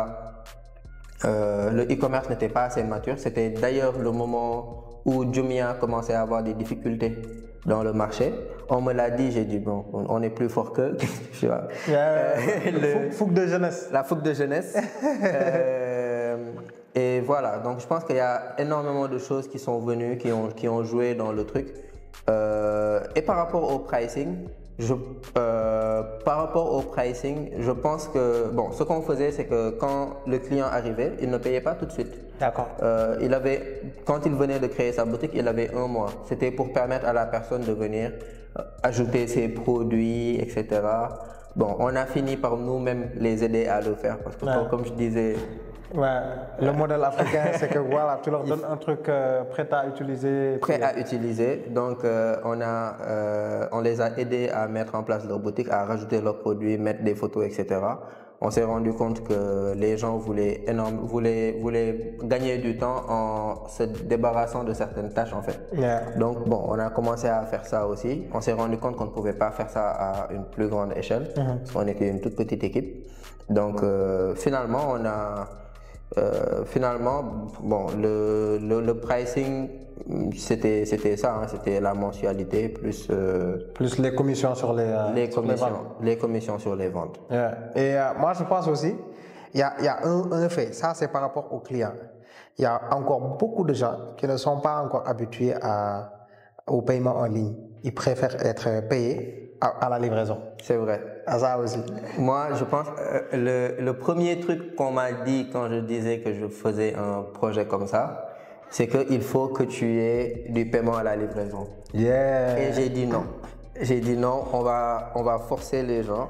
euh, le e-commerce n'était pas assez mature. C'était d'ailleurs le moment où Jumia commençait à avoir des difficultés dans le marché. On me l'a dit, j'ai dit bon, on est plus fort que. Tu vois. Yeah, euh, le, fougue de jeunesse. La fougue de jeunesse. euh, Et voilà, donc je pense qu'il y a énormément de choses qui sont venues, qui ont, qui ont joué dans le truc. Euh, et par rapport au pricing, je, euh, par rapport au pricing, je pense que, bon, ce qu'on faisait, c'est que quand le client arrivait, il ne payait pas tout de suite. D'accord. Euh, il avait, quand il venait de créer sa boutique, il avait un mois. C'était pour permettre à la personne de venir euh, ajouter ses produits, et cetera. Bon, on a fini par nous-mêmes les aider à le faire parce que, ouais. comme je disais, ouais, le modèle africain, c'est que voilà, tu leur donnes un truc euh, prêt à utiliser. Prêt à utiliser. Donc, euh, on, a, euh, on les a aidés à mettre en place leur boutique, à rajouter leurs produits, mettre des photos, et cetera. On s'est rendu compte que les gens voulaient, énorme, voulaient, voulaient gagner du temps en se débarrassant de certaines tâches, en fait. Yeah. Donc, bon, on a commencé à faire ça aussi. On s'est rendu compte qu'on ne pouvait pas faire ça à une plus grande échelle, mm-hmm. parce qu'on était une toute petite équipe. Donc, euh, finalement, on a... Euh, finalement, bon, le, le, le pricing, c'était c'était ça, hein, c'était la mensualité plus euh, plus les commissions sur les euh, les sur commissions, les ventes. les commissions sur les ventes. Yeah. Et euh, moi, je pense aussi, il y a il y a un, un fait. Ça, c'est par rapport aux clients. Il y a encore beaucoup de gens qui ne sont pas encore habitués à au paiement en ligne. Ils préfèrent être payés à, à la livraison. C'est vrai. À ça aussi. Moi, je pense euh, le, le premier truc qu'on m'a dit quand je disais que je faisais un projet comme ça, c'est qu'il faut que tu aies du paiement à la livraison. Yeah. Et j'ai dit non. J'ai dit non, on va, on va forcer les gens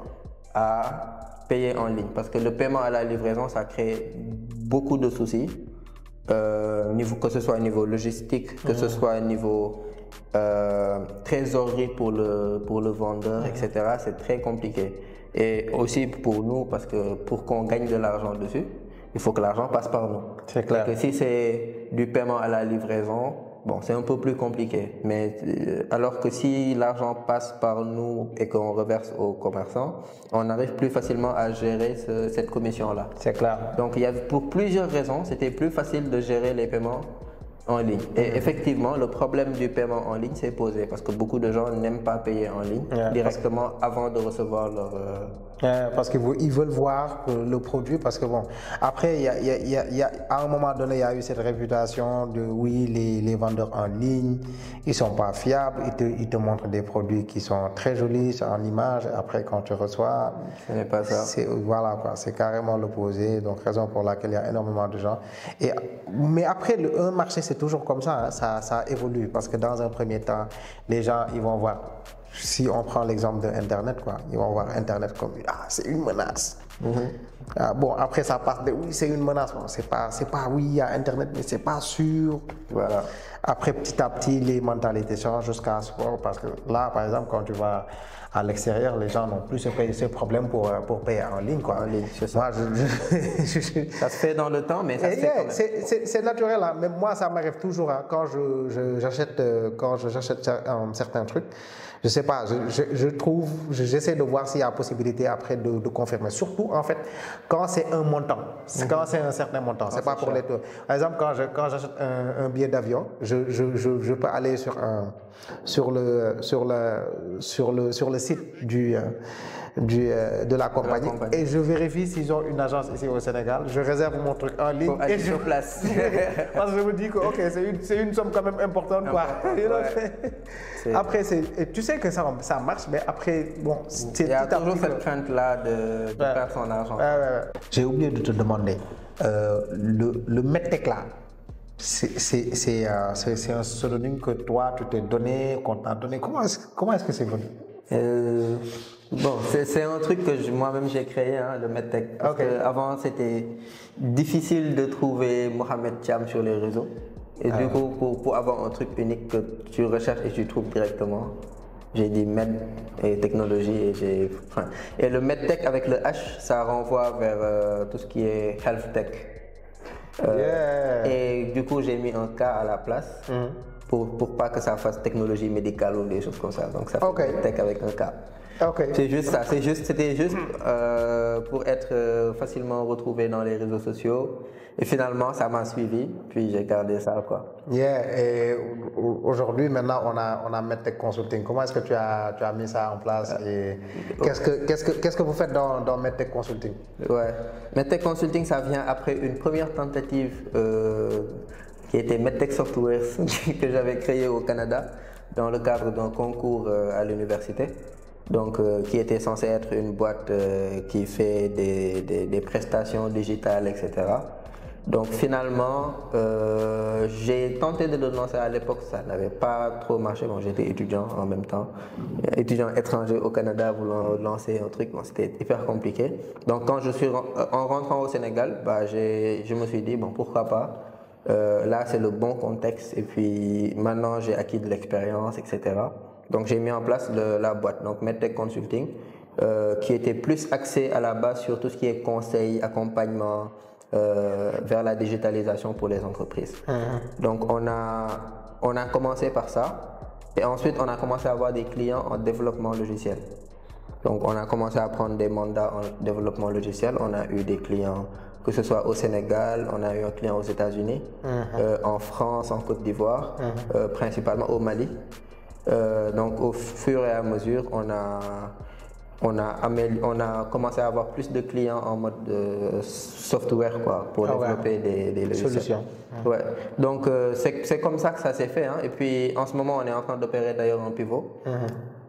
à payer en ligne parce que le paiement à la livraison, ça crée beaucoup de soucis, euh, niveau, que ce soit au niveau logistique, que mmh. ce soit au niveau Euh, trésorerie pour le, pour le vendeur, mmh. et cetera. C'est très compliqué. Et aussi pour nous, parce que pour qu'on gagne de l'argent dessus, il faut que l'argent passe par nous. C'est clair. Donc, si c'est du paiement à la livraison, bon, c'est un peu plus compliqué. Mais euh, alors que si l'argent passe par nous et qu'on reverse aux commerçants, on arrive plus facilement à gérer ce, cette commission-là. C'est clair. Donc, il y avait, pour plusieurs raisons, c'était plus facile de gérer les paiements En ligne. Et mmh. effectivement, le problème du paiement en ligne s'est posé parce que beaucoup de gens n'aiment pas payer en ligne yeah, directement que... avant de recevoir leur... Euh... Yeah, parce qu'ils veulent, ils veulent voir le produit parce que bon, après, il y a, y a, y a, y a, à un moment donné, il y a eu cette réputation de oui, les, les vendeurs en ligne, ils sont pas fiables, ils te, ils te montrent des produits qui sont très jolis en image, après quand tu reçois... Ce n'est pas ça. Voilà quoi, c'est carrément l'opposé, donc raison pour laquelle il y a énormément de gens. Et, mais après, le, un marché, c'est toujours comme ça, hein, ça, ça évolue parce que dans un premier temps, les gens, ils vont voir, si on prend l'exemple de Internet, quoi, ils vont voir Internet comme, ah, c'est une menace. Mm-hmm. Ah, bon, après, ça passe de, oui, c'est une menace, bon, c'est pas, c'est pas, oui, il y a Internet, mais c'est pas sûr. Voilà. Après, petit à petit, les mentalités changent jusqu'à ce point, parce que là, par exemple, quand tu vas à l'extérieur, les gens n'ont plus ce, ce problème pour, pour payer en ligne, quoi. En ligne, c'est ça. Moi, je, je, je, ça se fait dans le temps, mais ça se fait quand même. C'est naturel, hein. Même moi, ça m'arrive toujours, hein, quand je, j'achète, quand j'achète un certain truc. Je sais pas, je, je, je trouve, j'essaie de voir s'il y a possibilité après de, de confirmer. Surtout, en fait, quand c'est un montant, mm-hmm. quand c'est un certain montant, c'est pas pour les deux. Par exemple, quand je, quand j'achète un, un billet d'avion, je, je, je, je peux aller sur un, sur le, sur le, sur le, sur le site du, du, de la compagnie, la compagnie et je vérifie s'ils ont une agence ici au Sénégal. Je réserve mon truc en ligne pour aller et je sur place. Parce que je me dis que ok, c'est une, c'est une somme quand même importante, quoi. Ouais. Après, c'est, tu sais que ça, ça marche, mais après, bon, c'est il y a toujours cette crainte-là de, de ouais. perdre son argent. Ouais, ouais, ouais. J'ai oublié de te demander, euh, le, le Medtech là, c'est euh, un pseudonyme que toi, tu t'es donné, qu'on t'a donné. Comment est-ce comment est-ce que c'est venu? euh, Bon, c'est un truc que moi-même j'ai créé, hein, le Medtech. Parce okay. qu'avant, c'était difficile de trouver Mohamed Thiam sur les réseaux. Et ah. du coup, pour, pour avoir un truc unique que tu recherches et tu trouves directement, j'ai dit Med et technologie et j'ai. Enfin, et le Medtech avec le H, ça renvoie vers euh, tout ce qui est health tech. Euh, yeah. Et du coup, j'ai mis un K à la place mm. pour, pour pas que ça fasse technologie médicale ou des choses comme ça. Donc ça fait okay. Medtech avec un K. Okay. C'est juste ça, c'est juste, c'était juste euh, pour être euh, facilement retrouvé dans les réseaux sociaux. Et finalement, ça m'a suivi, puis j'ai gardé ça, quoi. Yeah, et aujourd'hui, maintenant, on a, on a Medtech Consulting. Comment est-ce que tu as, tu as mis ça en place et qu'est-ce que, qu'est-ce que, qu'est-ce que vous faites dans, dans Medtech Consulting? Ouais, Medtech Consulting, ça vient après une première tentative euh, qui était Medtech Software que j'avais créé au Canada dans le cadre d'un concours euh, à l'université. Donc, euh, qui était censé être une boîte euh, qui fait des, des, des prestations digitales, et cetera. Donc, finalement, euh, j'ai tenté de le lancer à l'époque, ça n'avait pas trop marché. Bon, j'étais étudiant en même temps, étudiant étranger au Canada, voulant lancer un truc, bon, c'était hyper compliqué. Donc, quand je suis en rentrant au Sénégal, bah, je me suis dit, bon, pourquoi pas. Euh, là, c'est le bon contexte, et puis maintenant, j'ai acquis de l'expérience, et cetera. Donc j'ai mis en place le, la boîte, donc Medtech Consulting, euh, qui était plus axé à la base sur tout ce qui est conseil, accompagnement euh, vers la digitalisation pour les entreprises. Mmh. Donc on a, on a commencé par ça, et ensuite on a commencé à avoir des clients en développement logiciel. Donc on a commencé à prendre des mandats en développement logiciel, on a eu des clients, que ce soit au Sénégal, on a eu un client aux États-Unis, mmh. euh, en France, en Côte d'Ivoire, mmh. euh, principalement au Mali. Euh, donc au fur et à mesure, on a, on, a on a commencé à avoir plus de clients en mode de software, quoi, pour ah développer ouais. des, des logiciels. Solutions. Ouais. Donc euh, c'est comme ça que ça s'est fait. Hein. Et puis en ce moment, on est en train d'opérer d'ailleurs un pivot mm-hmm.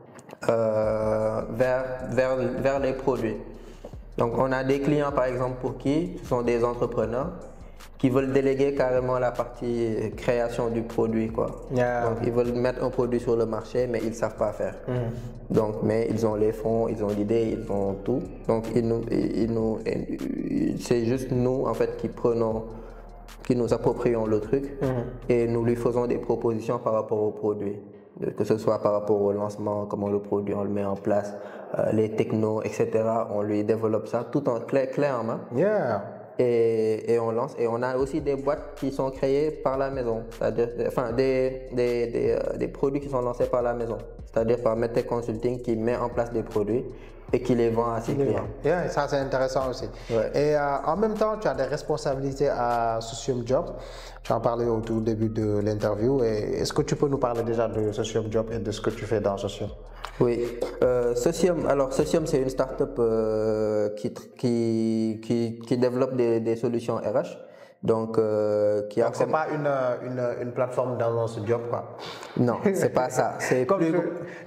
euh, vers, vers, vers les produits. Donc on a des clients par exemple pour qui ce sont des entrepreneurs qui veulent déléguer carrément la partie création du produit, quoi. Yeah. Donc ils veulent mettre un produit sur le marché, mais ils ne savent pas faire. Mm. Donc, mais ils ont les fonds, ils ont l'idée, ils ont tout. Donc ils nous, ils nous, c'est juste nous en fait qui prenons, qui nous approprions le truc mm. et nous lui faisons des propositions par rapport au produit. Que ce soit par rapport au lancement, comment le produit on le met en place, euh, les technos, et cetera. On lui développe ça tout en clé, clé en main. Yeah. Et, et on lance. Et on a aussi des boîtes qui sont créées par la maison, c'est-à-dire, enfin, des, des, des, euh, des produits qui sont lancés par la maison, c'est-à-dire par Medtech Consulting qui met en place des produits. et qui les vend à ses clients. Yeah, ça c'est intéressant aussi. Ouais. Et euh, en même temps, tu as des responsabilités à Socium Job. Tu en parlais au tout début de l'interview. Est-ce que tu peux nous parler déjà de Socium Job et de ce que tu fais dans Socium? Oui, euh, Socium, alors Socium c'est une start-up euh, qui, qui, qui, qui développe des, des solutions R H. Donc, euh, qui Donc, c'est pas une, une, une plateforme d'annonce job, quoi. Non, c'est pas ça. C'est comme plus...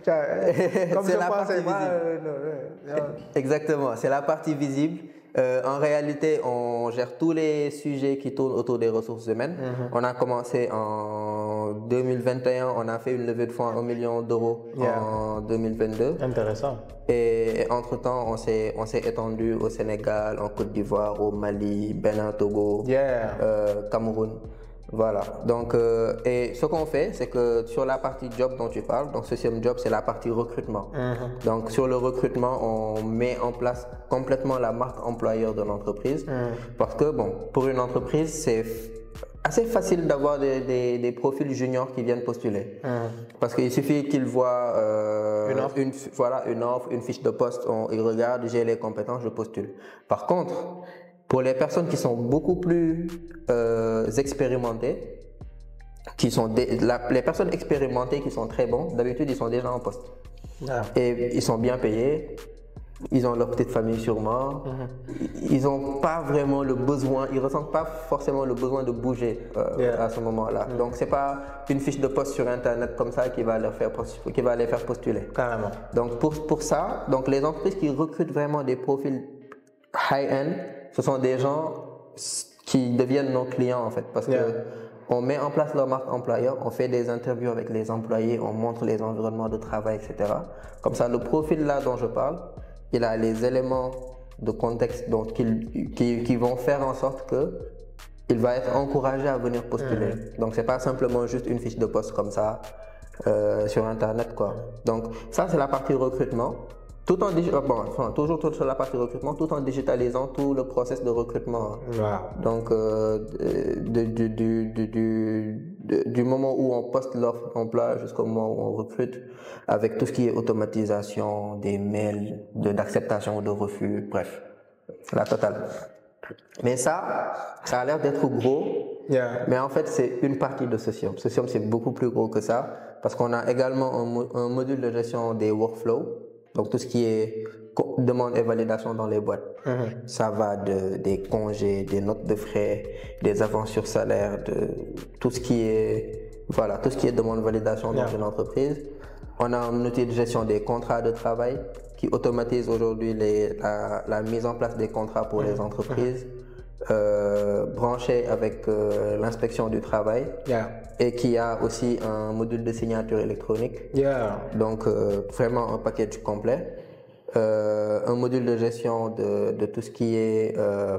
je, comme c'est je la partie visible. Euh, non, non. Exactement, c'est la partie visible. Euh, en réalité, on gère tous les sujets qui tournent autour des ressources humaines. Mm-hmm. On a commencé en deux mille vingt et un, on a fait une levée de fonds à un million d'euros yeah. en deux mille vingt-deux. Intéressant. Et entre-temps, on s'est on s'est étendu au Sénégal, en Côte d'Ivoire, au Mali, Bénin, Togo, yeah. euh, Cameroun. Voilà. Donc, euh, et ce qu'on fait, c'est que sur la partie job dont tu parles, donc Socium Job, c'est la partie recrutement. Mm-hmm. Donc, sur le recrutement, on met en place complètement la marque employeur de l'entreprise. Mm. Parce que, bon, pour une entreprise, c'est assez facile d'avoir des, des, des profils juniors qui viennent postuler. Mm. Parce qu'il suffit qu'ils voient euh, une, offre. Une, voilà, une offre, une fiche de poste, on, ils regardent, j'ai les compétences, je postule. Par contre, pour les personnes qui sont beaucoup plus euh, expérimentées, qui sont des, la, les personnes expérimentées qui sont très bons, d'habitude ils sont déjà en poste. Ah. Et ils sont bien payés, ils ont leur petite famille sûrement, mm-hmm. ils n'ont pas vraiment le besoin, ils ne ressentent pas forcément le besoin de bouger euh, yeah. à ce moment-là. Mm-hmm. Donc c'est pas une fiche de poste sur internet comme ça qui va, leur faire, qui va les faire postuler. Carrément. Donc pour, pour ça, donc les entreprises qui recrutent vraiment des profils high-end, ce sont des gens qui deviennent nos clients en fait, parce yeah. que on met en place leur marque employeur, on fait des interviews avec les employés, on montre les environnements de travail, et cetera. Comme ça, le profil là dont je parle, il a les éléments de contexte donc, qui, qui, qui vont faire en sorte que il va être encouragé à venir postuler. Mm-hmm. Donc c'est pas simplement juste une fiche de poste comme ça euh, sur internet quoi. Donc ça c'est la partie recrutement. Tout en bon, enfin, toujours tout sur la partie recrutement, tout en digitalisant tout le process de recrutement. Wow. Donc, euh, de, du, du, du, du, du moment où on poste l'offre d'emploi jusqu'au moment où on recrute, avec tout ce qui est automatisation, des mails, de, d'acceptation ou de refus, bref, la totale. Mais ça, ça a l'air d'être gros, yeah. mais en fait, c'est une partie de Socium. Socium, c'est beaucoup plus gros que ça, parce qu'on a également un, un module de gestion des workflows. Donc tout ce qui est demande et validation dans les boîtes, mm-hmm. ça va de, des congés, des notes de frais, des avances sur salaire, de tout ce qui est voilà tout ce qui est demande de validation dans yeah. une entreprise. On a un outil de gestion des contrats de travail qui automatise aujourd'hui les, la, la mise en place des contrats pour mm-hmm. les entreprises, euh, branché avec euh, l'inspection du travail. Yeah. Et qui a aussi un module de signature électronique. Yeah. Donc euh, vraiment un package complet. Euh, un module de gestion de, de tout ce qui est euh,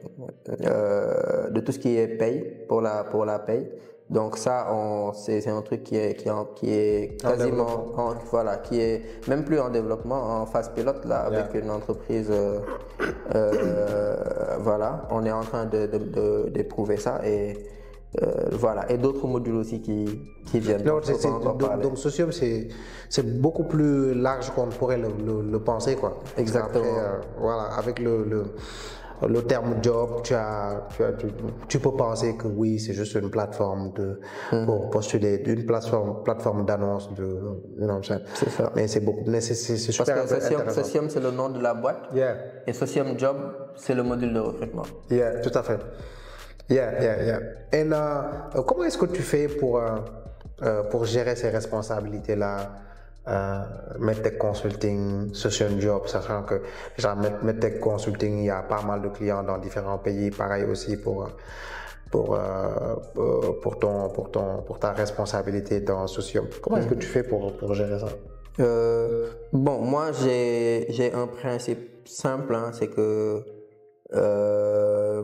euh, de tout ce qui est paye pour la pour la paye. Donc ça, on, c'est, c'est un truc qui est qui est, qui est quasiment en, voilà qui est même plus en développement, en phase pilote là avec yeah. une entreprise. Euh, euh, voilà, on est en train de, de, de d'éprouver ça et Euh, voilà, et d'autres modules aussi qui, qui viennent. Non, c'est, c'est, donc, donc Socium, c'est, c'est beaucoup plus large qu'on pourrait le, le, le penser, quoi. Exactement. Après, euh, voilà, avec le, le, le terme job, tu, as, tu, as, tu, tu peux penser que oui, c'est juste une plateforme de, mm. pour postuler, une plateforme, plateforme d'annonce de, you know, c'est ça. Mais c'est beaucoup, mais c'est, c'est, c'est super Parce que Socium, Socium, c'est le nom de la boîte. Yeah. Et Socium Job, c'est le module de recrutement. Yeah, tout à fait. Yeah, yeah, yeah. Et euh, comment est-ce que tu fais pour, euh, euh, pour gérer ces responsabilités-là, euh, Medtech Consulting, Socium Job, sachant que genre Medtech Consulting, il y a pas mal de clients dans différents pays, pareil aussi pour pour euh, pour ton pour ton pour ta responsabilité dans Socium. Comment est-ce que tu fais pour pour gérer ça? Euh, bon, moi j'ai j'ai un principe simple, hein, c'est que euh,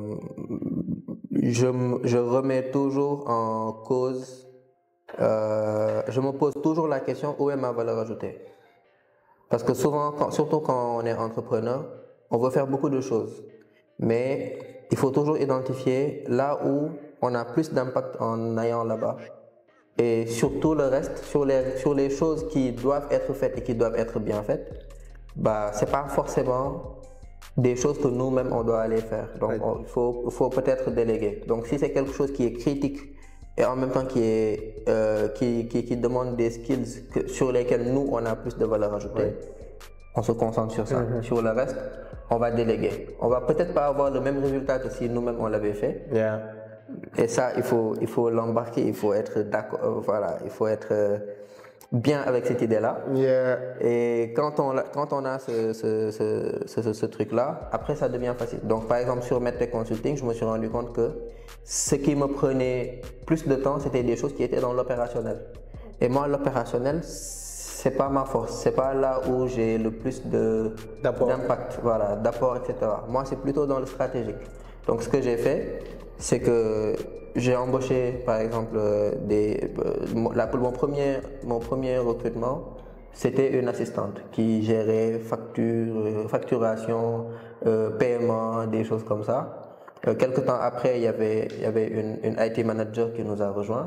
Je, je remets toujours en cause, euh, je me pose toujours la question où est ma valeur ajoutée. Parce que souvent, quand, surtout quand on est entrepreneur, on veut faire beaucoup de choses. Mais il faut toujours identifier là où on a plus d'impact en allant là-bas. Et sur tout le reste, sur les, sur les choses qui doivent être faites et qui doivent être bien faites, bah, ce n'est pas forcément des choses que nous-mêmes on doit aller faire. Donc, il oui. faut, faut peut-être déléguer. Donc, si c'est quelque chose qui est critique et en même temps qui, est, euh, qui, qui, qui demande des skills que, sur lesquels nous, on a plus de valeur ajoutée, oui. on se concentre sur ça. Mm-hmm. Sur le reste, on va déléguer. On va peut-être pas avoir le même résultat que si nous-mêmes on l'avait fait. Yeah. Et ça, il faut, il faut l'embarquer, il faut être d'accord, euh, voilà, il faut être euh, bien avec cette idée-là. Yeah. Et quand on, quand on a ce, ce, ce, ce, ce truc-là, après ça devient facile. Donc par exemple sur MedTech Consulting, je me suis rendu compte que ce qui me prenait plus de temps, c'était des choses qui étaient dans l'opérationnel. Et moi, l'opérationnel, c'est pas ma force, c'est pas là où j'ai le plus de, d'impact, voilà, d'apport, et cetera. Moi, c'est plutôt dans le stratégique. Donc ce que j'ai fait, c'est que j'ai embauché, par exemple, des, la, mon, premier, mon premier recrutement, c'était une assistante qui gérait facture, facturation, euh, paiement, des choses comme ça. Euh, quelque temps après, il y avait, il y avait une, une I T manager qui nous a rejoints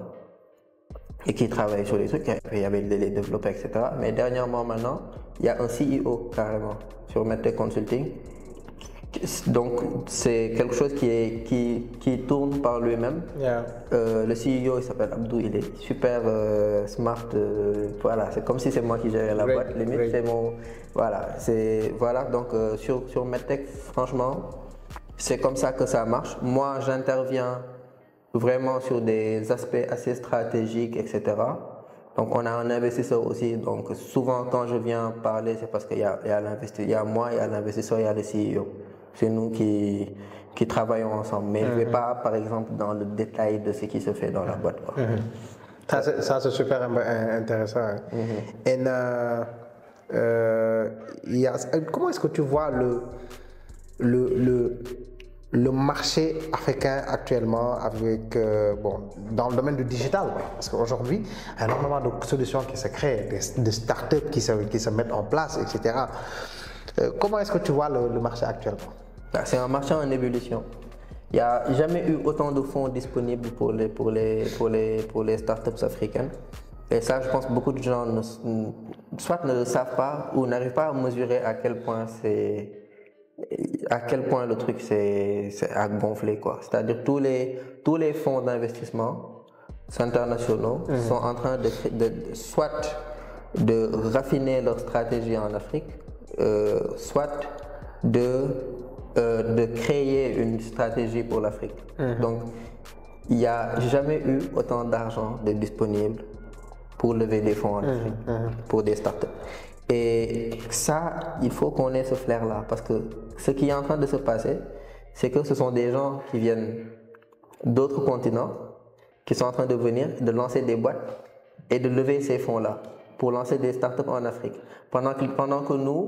et qui travaillait sur les trucs. Il y avait les développeurs, et cetera. Mais dernièrement, maintenant, il y a un C E O carrément sur MedTech Consulting. Donc, c'est quelque chose qui, est, qui, qui tourne par lui-même. Yeah. Euh, le C E O, il s'appelle Abdou, il est super euh, smart. Euh, voilà, c'est comme si c'est moi qui gérais la great, boîte. Limite, great. c'est mon. Voilà, c'est, voilà donc euh, sur, sur MedTech, franchement, c'est comme ça que ça marche. Moi, j'interviens vraiment sur des aspects assez stratégiques, et cetera. Donc, on a un investisseur aussi. Donc, souvent, quand je viens parler, c'est parce qu'il y a, il y a l'investisseur, il y a moi, il y a l'investisseur, il y a le C E O. C'est nous qui, qui travaillons ensemble. Mais mm-hmm. je ne vais pas, par exemple, dans le détail de ce qui se fait dans la boîte. Quoi. Mm-hmm. Ça, c'est, ça, c'est super intéressant. Hein. Mm-hmm. Et, euh, euh, y a, comment est-ce que tu vois le, le, le, le marché africain actuellement avec, euh, bon, dans le domaine du digital? Parce qu'aujourd'hui, il y a énormément de solutions qui se créent, des, des startups qui se, qui se mettent en place, et cetera. Euh, comment est-ce que tu vois le, le marché actuellement? C'est un marché en ébullition. Il n'y a jamais eu autant de fonds disponibles pour les, pour les, pour les, pour les startups africaines. Et ça, je pense que beaucoup de gens ne, soit ne le savent pas ou n'arrivent pas à mesurer à quel point c'est, à quel point le truc c'est, c'est à gonfler, quoi. C'est-à-dire tous les, tous les fonds d'investissement internationaux mmh. sont en train de, de, de soit de raffiner leur stratégie en Afrique, euh, soit de Euh, de créer une stratégie pour l'Afrique. Mm-hmm. Donc, il n'y a jamais eu autant d'argent de disponible pour lever des fonds en Afrique, mm-hmm. pour des startups. Et ça, il faut qu'on ait ce flair-là, parce que ce qui est en train de se passer, c'est que ce sont des gens qui viennent d'autres continents, qui sont en train de venir, de lancer des boîtes et de lever ces fonds-là pour lancer des startups en Afrique. Pendant que, pendant que nous,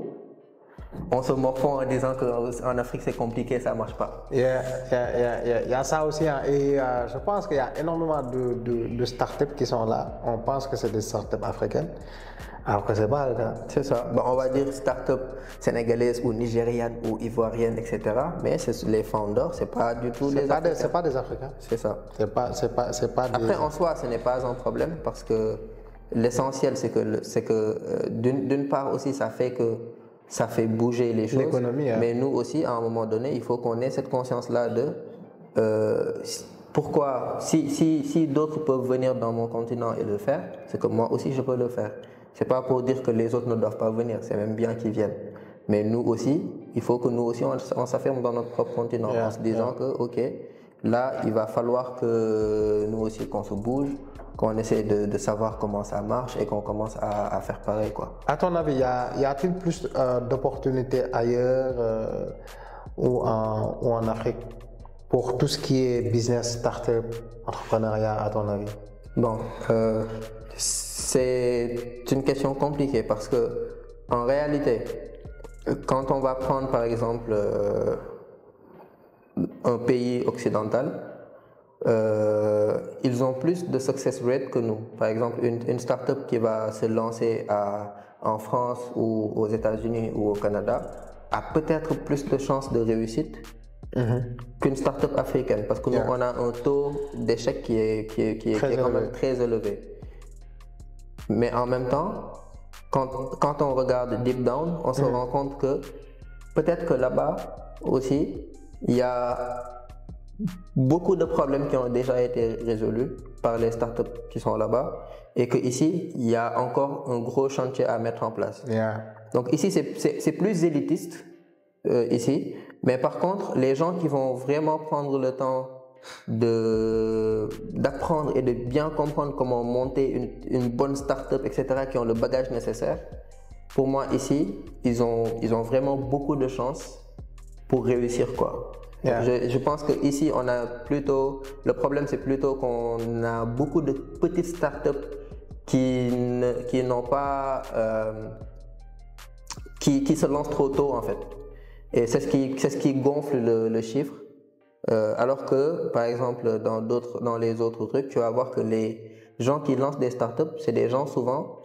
on se morfond en disant qu'en Afrique c'est compliqué, ça ne marche pas. Il yeah, yeah, yeah, yeah. y a ça aussi. Hein. Et euh, je pense qu'il y a énormément de, de, de startups qui sont là. On pense que c'est des startups africaines, alors que ce n'est pas le cas. C'est ça. Bon, on va dire startups sénégalaises ou nigérianes ou ivoiriennes, et cetera. Mais c'est les founders, ce n'est pas du tout c'est les pas Africains. Ce n'est pas des Africains. C'est ça. C'est pas, c'est pas, c'est pas Après, des... en soi, ce n'est pas un problème parce que l'essentiel, c'est que, c'est que euh, d'une, d'une part aussi, ça fait que ça fait bouger les choses, l'économie, hein. Mais nous aussi, à un moment donné, il faut qu'on ait cette conscience-là de euh, pourquoi, si, si, si d'autres peuvent venir dans mon continent et le faire, c'est que moi aussi je peux le faire. C'est pas pour dire que les autres ne doivent pas venir, c'est même bien qu'ils viennent. Mais nous aussi, il faut que nous aussi on, on s'affirme dans notre propre continent, yeah, en se disant yeah. que ok, là il va falloir que nous aussi qu'on se bouge, qu'on essaie de, de savoir comment ça marche et qu'on commence à, à faire pareil, quoi. À ton avis, y, a, y a-t-il plus euh, d'opportunités ailleurs euh, ou, en, ou en Afrique pour tout ce qui est business, start-up, entrepreneuriat, à ton avis? Bon, euh, c'est une question compliquée parce que en réalité, quand on va prendre par exemple euh, un pays occidental, Euh, ils ont plus de success rate que nous. Par exemple, une, une start-up qui va se lancer à, en France ou aux États-Unis ou au Canada a peut-être plus de chances de réussite mm-hmm. qu'une start-up africaine, parce que yeah. nous, on a un taux d'échec qui est, qui est, qui est, qui est quand même très élevé. Mais en même temps, quand, quand on regarde deep down, on se mmh. rend compte que peut-être que là-bas aussi, il y a beaucoup de problèmes qui ont déjà été résolus par les startups qui sont là-bas et qu'ici, il y a encore un gros chantier à mettre en place. Yeah. Donc ici, c'est plus élitiste, euh, ici, mais par contre, les gens qui vont vraiment prendre le temps d'apprendre et de bien comprendre comment monter une, une bonne startup, et cetera, qui ont le bagage nécessaire, pour moi, ici, ils ont, ils ont vraiment beaucoup de chance pour réussir, quoi. Yeah. Je, je pense qu'ici, on a plutôt, le problème, c'est plutôt qu'on a beaucoup de petites startups qui ne, qui n'ont pas, euh, qui, qui se lancent trop tôt, en fait. Et c'est ce qui, c'est ce qui gonfle le, le chiffre. Euh, alors que, par exemple, dans d'autres, dans les autres trucs, tu vas voir que les gens qui lancent des startups, c'est des gens souvent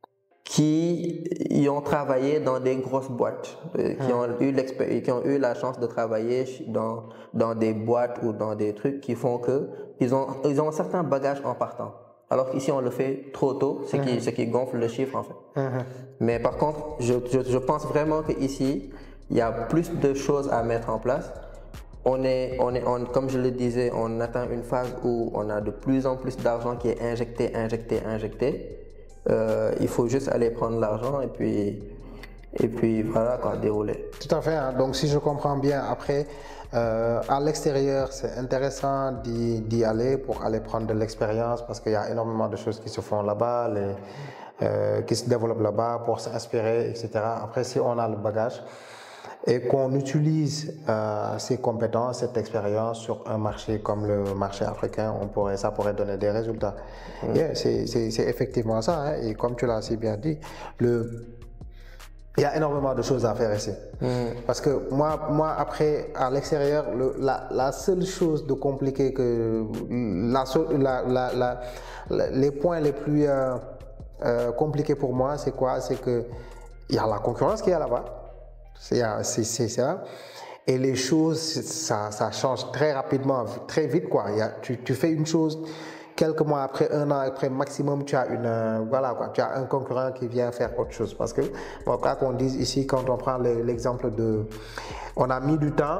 qui y ont travaillé dans des grosses boîtes, euh, qui ont eu l'expérience, qui ont eu la chance de travailler dans dans des boîtes ou dans des trucs qui font que ils ont ils ont un certain bagage en partant. Alors qu'ici on le fait trop tôt, ce qui ce qui gonfle le chiffre en fait. Mm-hmm. Mais par contre, je, je je pense vraiment que ici il y a plus de choses à mettre en place. On est, on est, on, comme je le disais, on atteint une phase où on a de plus en plus d'argent qui est injecté, injecté, injecté. Euh, il faut juste aller prendre l'argent et puis, et puis voilà quoi, dérouler. Tout à fait. Hein. Donc si je comprends bien, après, euh, à l'extérieur, c'est intéressant d'y aller pour aller prendre de l'expérience parce qu'il y a énormément de choses qui se font là-bas, les, euh, qui se développent là-bas pour s'inspirer, et cetera. Après, si on a le bagage et qu'on utilise euh, ces compétences, cette expérience sur un marché comme le marché africain, on pourrait, ça pourrait donner des résultats. Mmh. Yeah, c'est effectivement ça. Hein, et comme tu l'as si bien dit, le, il y a énormément de choses à faire ici. Mmh. Parce que moi, moi après, à l'extérieur, la, la seule chose de compliqué que la, la, la, la, la, les points les plus euh, euh, compliqués pour moi, c'est quoi? C'est que il y a la concurrence qui est là-bas. C'est ça. Et les choses, ça, ça change très rapidement, très vite, quoi. Il y a, tu, tu fais une chose, quelques mois après, un an après, maximum, tu as une, euh, voilà, quoi. Tu as un concurrent qui vient faire autre chose. Parce que, bon, quoi qu'on dise ici, quand on prend l'exemple de, on a mis du temps.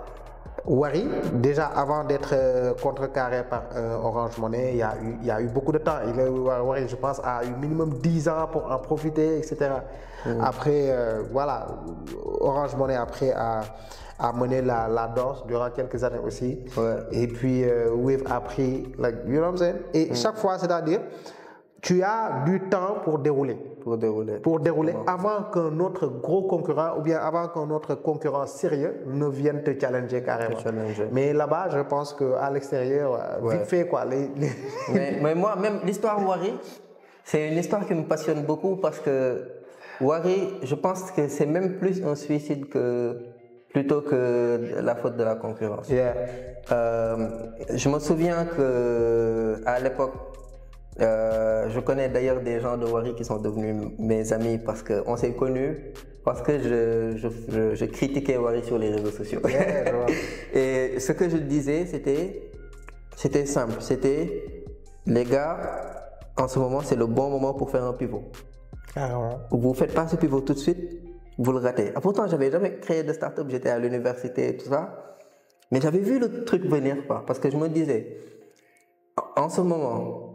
Wari, déjà avant d'être euh, contrecarré par euh, Orange Money, il y, a eu, il y a eu beaucoup de temps. Il a, Wari, je pense, a eu minimum dix ans pour en profiter, et cetera. Mmh. Après, euh, voilà, Orange Money après a, a mené la, la danse durant quelques années aussi. Ouais. Et puis, euh, Wave a pris, like, you know what I'm saying? Et mmh. chaque fois, c'est-à-dire, tu as du temps pour dérouler. Pour dérouler. Pour dérouler Comment? Avant qu'un autre gros concurrent ou bien avant qu'un autre concurrent sérieux ne vienne te challenger carrément. Te challenger. Mais là-bas, je pense qu'à l'extérieur, ouais. vite fait quoi. Les, les... Mais, mais moi, même l'histoire Wari, c'est une histoire qui me passionne beaucoup parce que Wari, je pense que c'est même plus un suicide que plutôt que la faute de la concurrence. Yeah. Euh, je me souviens que à l'époque, Euh, je connais d'ailleurs des gens de Wari qui sont devenus mes amis parce qu'on s'est connus parce que je, je, je, je critiquais Wari sur les réseaux sociaux. Yeah, et ce que je disais, c'était c'était simple, c'était les gars, en ce moment c'est le bon moment pour faire un pivot. Ah, vous ne faites pas ce pivot tout de suite, vous le ratez. Ah, pourtant, j'avais jamais créé de start-up, j'étais à l'université et tout ça, mais j'avais vu le truc venir quoi, parce que je me disais, en ce moment,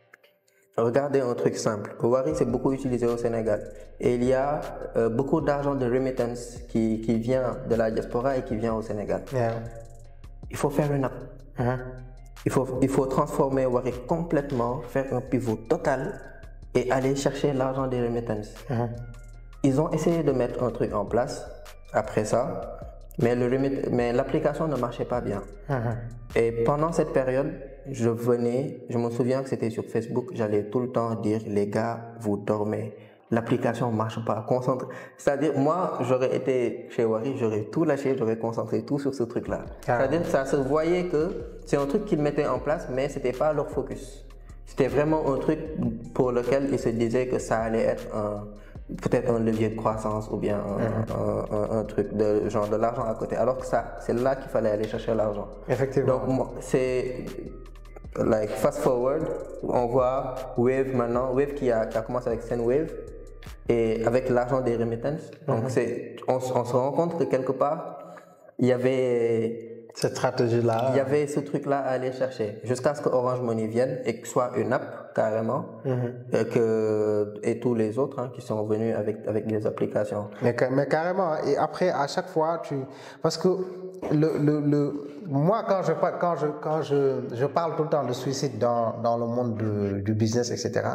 regardez un truc simple. Wari, c'est beaucoup utilisé au Sénégal. Et il y a euh, beaucoup d'argent de remittance qui, qui vient de la diaspora et qui vient au Sénégal. Yeah. Il faut faire une app. Uh-huh. il, faut, il faut transformer Wari complètement, faire un pivot total et aller chercher l'argent des remittances. Uh-huh. Ils ont essayé de mettre un truc en place après ça, mais l'application ne marchait pas bien. Uh-huh. Et pendant cette période, je venais, je me souviens que c'était sur Facebook, j'allais tout le temps dire, les gars, vous dormez, l'application ne marche pas, concentre. C'est-à-dire, moi, j'aurais été chez Wari, j'aurais tout lâché, j'aurais concentré tout sur ce truc-là. C'est-à-dire, ça se voyait que c'est un truc qu'ils mettaient en place, mais ce n'était pas leur focus. C'était vraiment un truc pour lequel ils se disaient que ça allait être un, peut-être un levier de croissance ou bien un, mmh. un, un, un truc de genre de l'argent à côté. Alors que ça, c'est là qu'il fallait aller chercher l'argent. Effectivement. Donc, c'est... Like fast forward, on voit Wave maintenant, Wave qui a, qui a commencé avec Sendwave et avec l'argent des remittances. Donc, mm-hmm. c'est, on, on se rend compte que quelque part, il y avait cette stratégie-là. Il y avait ce truc-là à aller chercher jusqu'à ce que Orange Money vienne et que soit une app carrément, mm-hmm. et, que, et tous les autres hein, qui sont venus avec, avec des applications. Mais, mais carrément, et après, à chaque fois, tu. Parce que le, le, le, moi, quand, je, quand, je, quand je, je parle tout le temps de suicide dans, dans le monde du, du business, et cetera,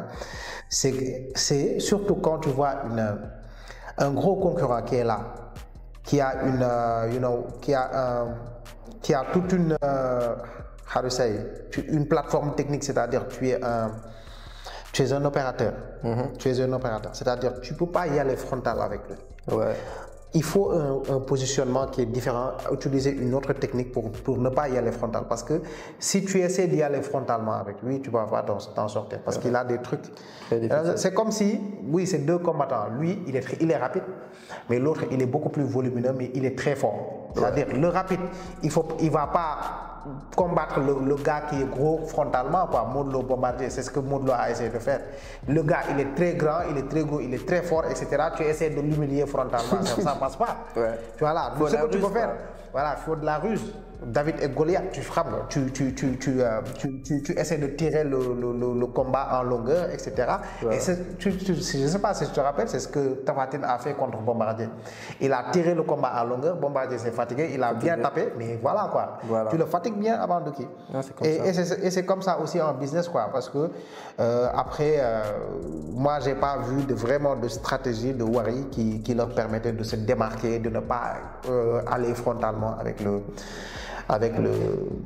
c'est surtout quand tu vois une, un gros concurrent qui est là, qui a une, uh, you know, qui a, uh, qui a toute une, uh, how to say, une plateforme technique, c'est-à-dire tu es un, tu es un opérateur, mm-hmm. tu es un opérateur, c'est-à-dire tu peux pas y aller frontal avec lui. Ouais. Il faut un, un positionnement qui est différent, utiliser une autre technique pour, pour ne pas y aller frontal. Parce que si tu essaies d'y aller frontalement avec lui, tu vas pas t'en sortir. Parce ouais. qu'il a des trucs. C'est comme si, oui, c'est deux combattants. Lui, il est, il est rapide, mais l'autre, il est beaucoup plus volumineux, mais il est très fort. C'est-à-dire, ouais. le rapide, il faut, il va pas combattre le, le gars qui est gros frontalement, quoi. Modou Lo Bombardier, c'est ce que Modou Lo a essayé de faire. Le gars, il est très grand, il est très gros, il est très fort, et cetera. Tu essaies de l'humilier frontalement, ça ne passe pas. Ouais. Tu vois là, ce que tu peux faire, voilà, il faut de la ruse. David et Goliath, tu frappes, tu, tu, tu, tu, euh, tu, tu, tu essaies de tirer le, le, le, le combat en longueur, et cetera. Ouais. Et tu, tu, je ne sais pas si tu te rappelles, c'est ce que Tapha Tine a fait contre Bombardier. Il a tiré le combat en longueur, Bombardier s'est fatigué, il a fatigué. bien tapé, mais voilà quoi. Voilà. Tu le fatigues bien avant de qui. Non, et et c'est comme ça aussi en business, quoi, parce que euh, après, euh, moi, je n'ai pas vu de, vraiment de stratégie de Wari qui, qui leur permettait de se démarquer, de ne pas euh, aller frontalement avec le. Avec, le,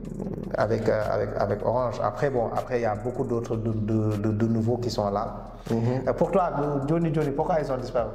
avec, euh, avec, avec Orange. Après, bon, après, il y a beaucoup d'autres de, de, de, de nouveaux qui sont là. Mm-hmm. Pour toi, Johnny Johnny, pourquoi ils ont disparu?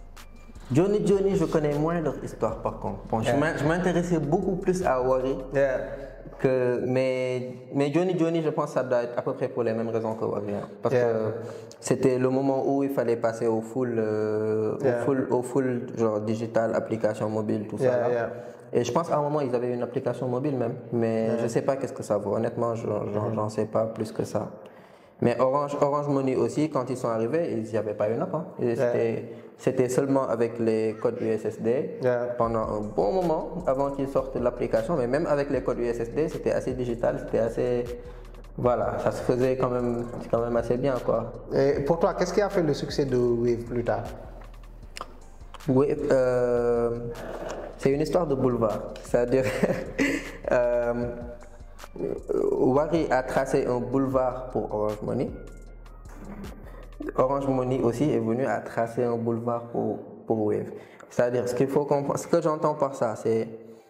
Johnny Johnny, je connais moins leur histoire par contre. Bon, yeah. Je m'intéressais beaucoup plus à Wari. Yeah. Que, mais, mais Johnny Johnny, je pense que ça doit être à peu près pour les mêmes raisons que Wari. Hein. Parce yeah. que c'était le moment où il fallait passer au full, euh, yeah. au full, au full genre digital, application mobile, tout yeah, ça. Là. Yeah. Et je pense qu'à un moment, ils avaient une application mobile même. Mais yeah. je ne sais pas qu'est-ce que ça vaut. Honnêtement, je n'en sais pas plus que ça. Mais Orange, Orange Money aussi, quand ils sont arrivés, il n'y avait pas une app. Hein. C'était yeah. seulement avec les codes U S S D yeah. pendant un bon moment avant qu'ils sortent l'application. Mais même avec les codes U S S D, c'était assez digital, c'était assez... Voilà, ça se faisait quand même, quand même assez bien, quoi. Et pour toi, qu'est-ce qui a fait le succès de Wave plus tard? Wave, euh, c'est une histoire de boulevard. C'est-à-dire... euh, Wari a tracé un boulevard pour Orange Money. Orange Money aussi est venu à tracer un boulevard pour, pour Wave. C'est-à-dire, ce qu'il faut comprendre, ce que j'entends par ça, c'est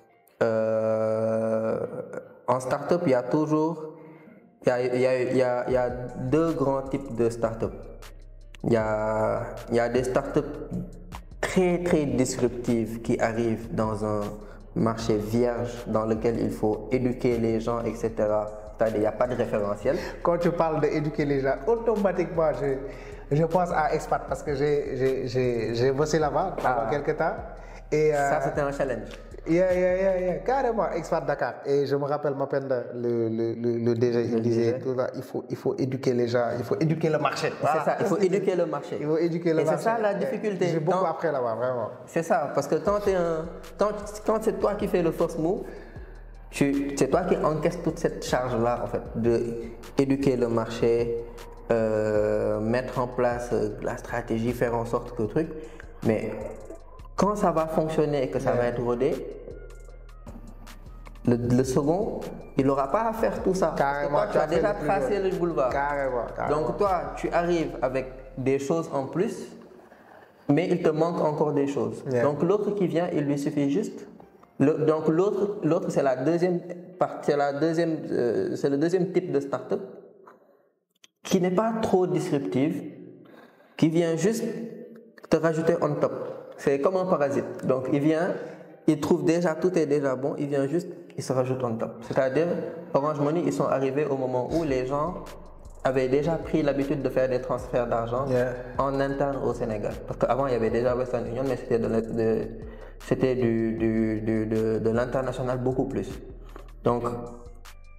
euh, en start-up, il y a toujours il y a, il y a, il y a, il y a deux grands types de start-up. Il y a, il y a des start-up très très disruptives qui arrivent dans un marché vierge dans lequel il faut éduquer les gens, et cetera. C'est-à-dire, il n'y a pas de référentiel. Quand tu parles d'éduquer les gens, automatiquement, je, je pense à Expat parce que j'ai bossé là-bas pendant ah. quelques temps. Et, ça, euh, c'était un challenge. Yeah, yeah, yeah, yeah. Carrément, Expat Dakar. Et je me rappelle, Mapenda, le, le, le, le D G, il le disait, tout là, il, faut, il faut éduquer les gens, il faut éduquer le marché. Voilà. C'est ça, il faut éduquer le marché. Il faut éduquer le et marché. c'est ça la difficulté. J'ai beaucoup appris là-bas, vraiment. C'est ça, parce que quand, es un, quand, quand c'est toi qui fais le first move, c'est toi qui encaisses toute cette charge-là, en fait, d'éduquer le marché, euh, mettre en place la stratégie, faire en sorte que le truc. Mais quand ça va fonctionner et que ça ouais. va être rodé, le, le second, il n'aura pas à faire tout ça. Carrément, toi, tu as déjà tracé le boulevard. Carrément, carrément. Donc toi, tu arrives avec des choses en plus, mais il te manque encore des choses. Yeah. Donc l'autre qui vient, il lui suffit juste. Le, donc l'autre, l'autre c'est la deuxième partie, c'est la deuxième, euh, c'est le deuxième type de start-up qui n'est pas trop disruptive, qui vient juste te rajouter on top. C'est comme un parasite. Donc il vient, il trouve déjà, tout est déjà bon, il vient juste, il se rajoute on top. C'est-à-dire, Orange Money, ils sont arrivés au moment où les gens avaient déjà pris l'habitude de faire des transferts d'argent yeah. en interne au Sénégal. Parce qu'avant, il y avait déjà Western Union, mais c'était de, de, c'était du, du, du, de, de l'international beaucoup plus. Donc,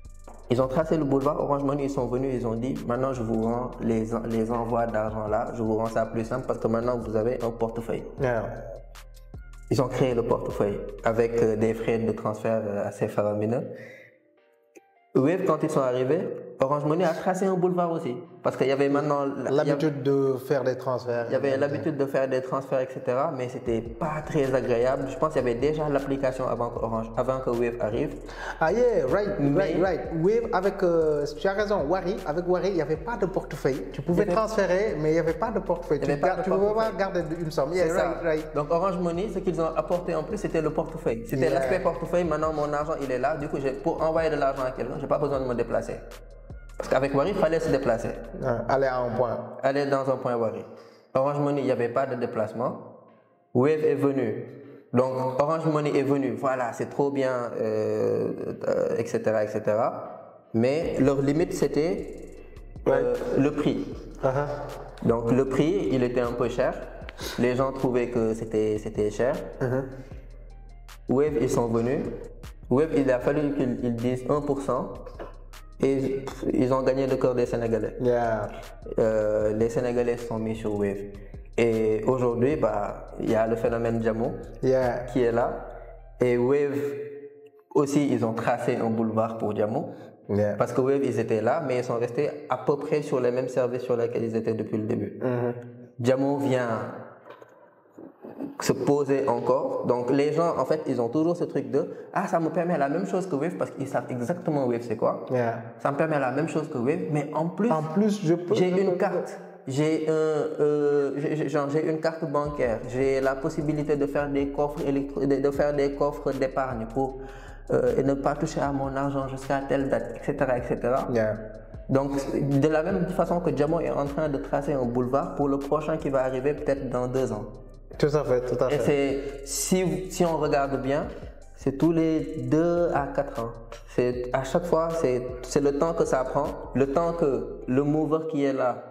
Ils ont tracé le boulevard. Orange Money, ils sont venus, ils ont dit maintenant je vous rends les, les envois d'argent là, je vous rends ça plus simple parce que maintenant vous avez un portefeuille. Yeah. Ils ont créé le portefeuille avec euh, des frais de transfert euh, assez faramineux. Wave, quand ils sont arrivés, Orange Money a tracé un boulevard aussi. Parce qu'il y avait maintenant l'habitude de faire des transferts. Il y avait l'habitude de faire des transferts, et cetera. Mais c'était pas très agréable. Je pense qu'il y avait déjà l'application avant que Orange, avant que Wave arrive. Ah yeah, right, mais, right, right. Wave avec, euh, tu as raison, Wari, avec Wari, il n'y avait pas de portefeuille. Tu pouvais avait, transférer, mais il n'y avait pas de portefeuille. Tu ne pouvais pas garder une somme. Yeah, right, right. Donc Orange Money, ce qu'ils ont apporté en plus, c'était le portefeuille. C'était yeah. l'aspect portefeuille. Maintenant, mon argent, il est là. Du coup, pour envoyer de l'argent à quelqu'un, je n'ai pas besoin de me déplacer. Parce qu'avec Wari, il fallait se déplacer. Ah, aller à un point. Aller dans un point Wari. Orange Money, il n'y avait pas de déplacement. Wave est venu. Donc, Orange Money est venu. Voilà, c'est trop bien, euh, euh, et cetera, et cetera. Mais leur limite, c'était euh, le prix. Uh-huh. Donc, le prix, il était un peu cher. Les gens trouvaient que c'était c'était cher. Uh-huh. Wave, ils sont venus. Wave, il a fallu qu'ils disent un pour cent. Et ils ont gagné le cœur des Sénégalais. Yeah. Euh, les Sénégalais se sont mis sur Wave. Et aujourd'hui, bah, il y a le phénomène Jamo yeah. qui est là. Et Wave aussi, ils ont tracé un boulevard pour Jamo. Yeah. Parce que Wave, ils étaient là, mais ils sont restés à peu près sur les mêmes services sur lesquels ils étaient depuis le début. Mm-hmm. Jamo vient se poser encore. Donc les gens, en fait, ils ont toujours ce truc de « Ah, ça me permet la même chose que Wave parce qu'ils savent exactement Wave c'est quoi. Yeah. Ça me permet la même chose que Wave, mais en plus, en plus je peux, j'ai je une peux carte. J'ai euh, j'ai une carte bancaire. J'ai la possibilité de faire des coffres électro de, de faire des coffres d'épargne pour euh, et ne pas toucher à mon argent jusqu'à telle date, et cetera, et cetera. Yeah. Donc, de la même façon que Jamo est en train de tracer un boulevard pour le prochain qui va arriver peut-être dans deux ans. Tout à fait, tout à fait. Et c'est, si, si on regarde bien, c'est tous les deux à quatre ans. C'est, à chaque fois, c'est, c'est le temps que ça prend, le temps que le mover qui est là,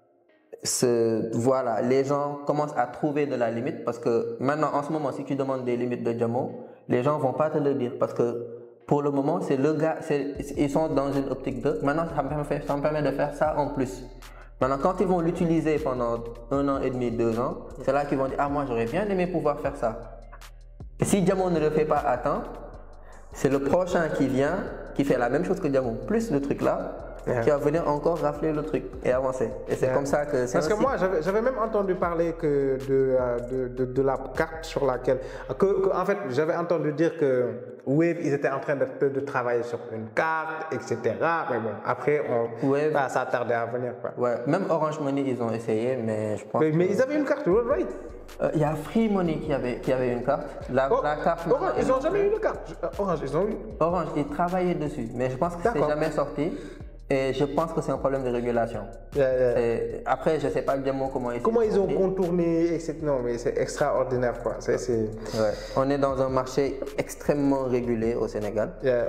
se, voilà, les gens commencent à trouver de la limite parce que maintenant, en ce moment, si tu demandes des limites de Jamo, les gens ne vont pas te le dire parce que pour le moment, c'est le gars, c'est, ils sont dans une optique de, maintenant, ça me permet, ça me permet de faire ça en plus. Maintenant, quand ils vont l'utiliser pendant un an et demi, deux ans, c'est là qu'ils vont dire « Ah, moi, j'aurais bien aimé pouvoir faire ça. » Et si Jamo ne le fait pas à temps, c'est le prochain qui vient, qui fait la même chose que Jamo, plus le truc là, yeah. qui va venir encore rafler le truc et avancer. Et c'est yeah. comme ça que c'est Parce que moi, j'avais, j'avais même entendu parler que de, de, de, de la carte sur laquelle... Que, que, en fait, j'avais entendu dire que Wave, ils étaient en train de, de, de travailler sur une carte, et cetera. Mais bon, après, on, Wave, bah, ça a tardé à venir. Quoi. Ouais, même Orange Money, ils ont essayé, mais je pense Mais, que... mais ils avaient une carte, right? Il euh, y a Free Money qui avait, qui avait une carte. La, oh, la carte Orange, ils n'ont jamais eu de carte. Orange, ils ont eu. Orange, ils travaillaient dessus, mais je pense que c'est jamais sorti. Et je pense que c'est un problème de régulation. Yeah, yeah. Après, je ne sais pas bien comment ils Comment ils ont contourné, et cetera. Non, mais c'est extraordinaire, quoi. C'est, c'est... Ouais. On est dans un marché extrêmement régulé au Sénégal. Yeah.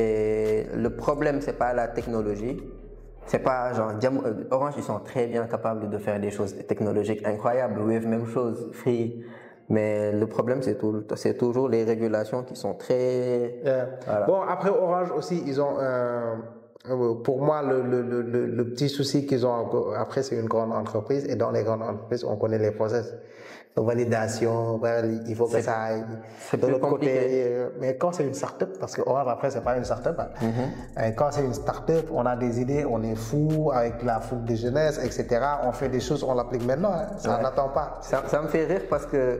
Et le problème, c'est pas la technologie. C'est pas genre Orange, ils sont très bien capables de faire des choses technologiques incroyables. Wave, même chose. Free. Mais le problème, c'est, tout, c'est toujours les régulations qui sont très. Yeah. Voilà. Bon, après Orange aussi, ils ont. Euh... Pour moi, le, le, le, le petit souci qu'ils ont, après, c'est une grande entreprise et dans les grandes entreprises, on connaît les process. Validation, il faut que ça aille de l'autre côté. Mais quand c'est une start-up, parce que Orange, après, c'est pas une start-up. Hein. Mm-hmm. Et quand c'est une start-up, on a des idées, on est fou avec la fougue de jeunesse, et cetera. On fait des choses, on l'applique maintenant. Hein. Ça ouais. n'attend pas. Ça, ça me fait rire parce que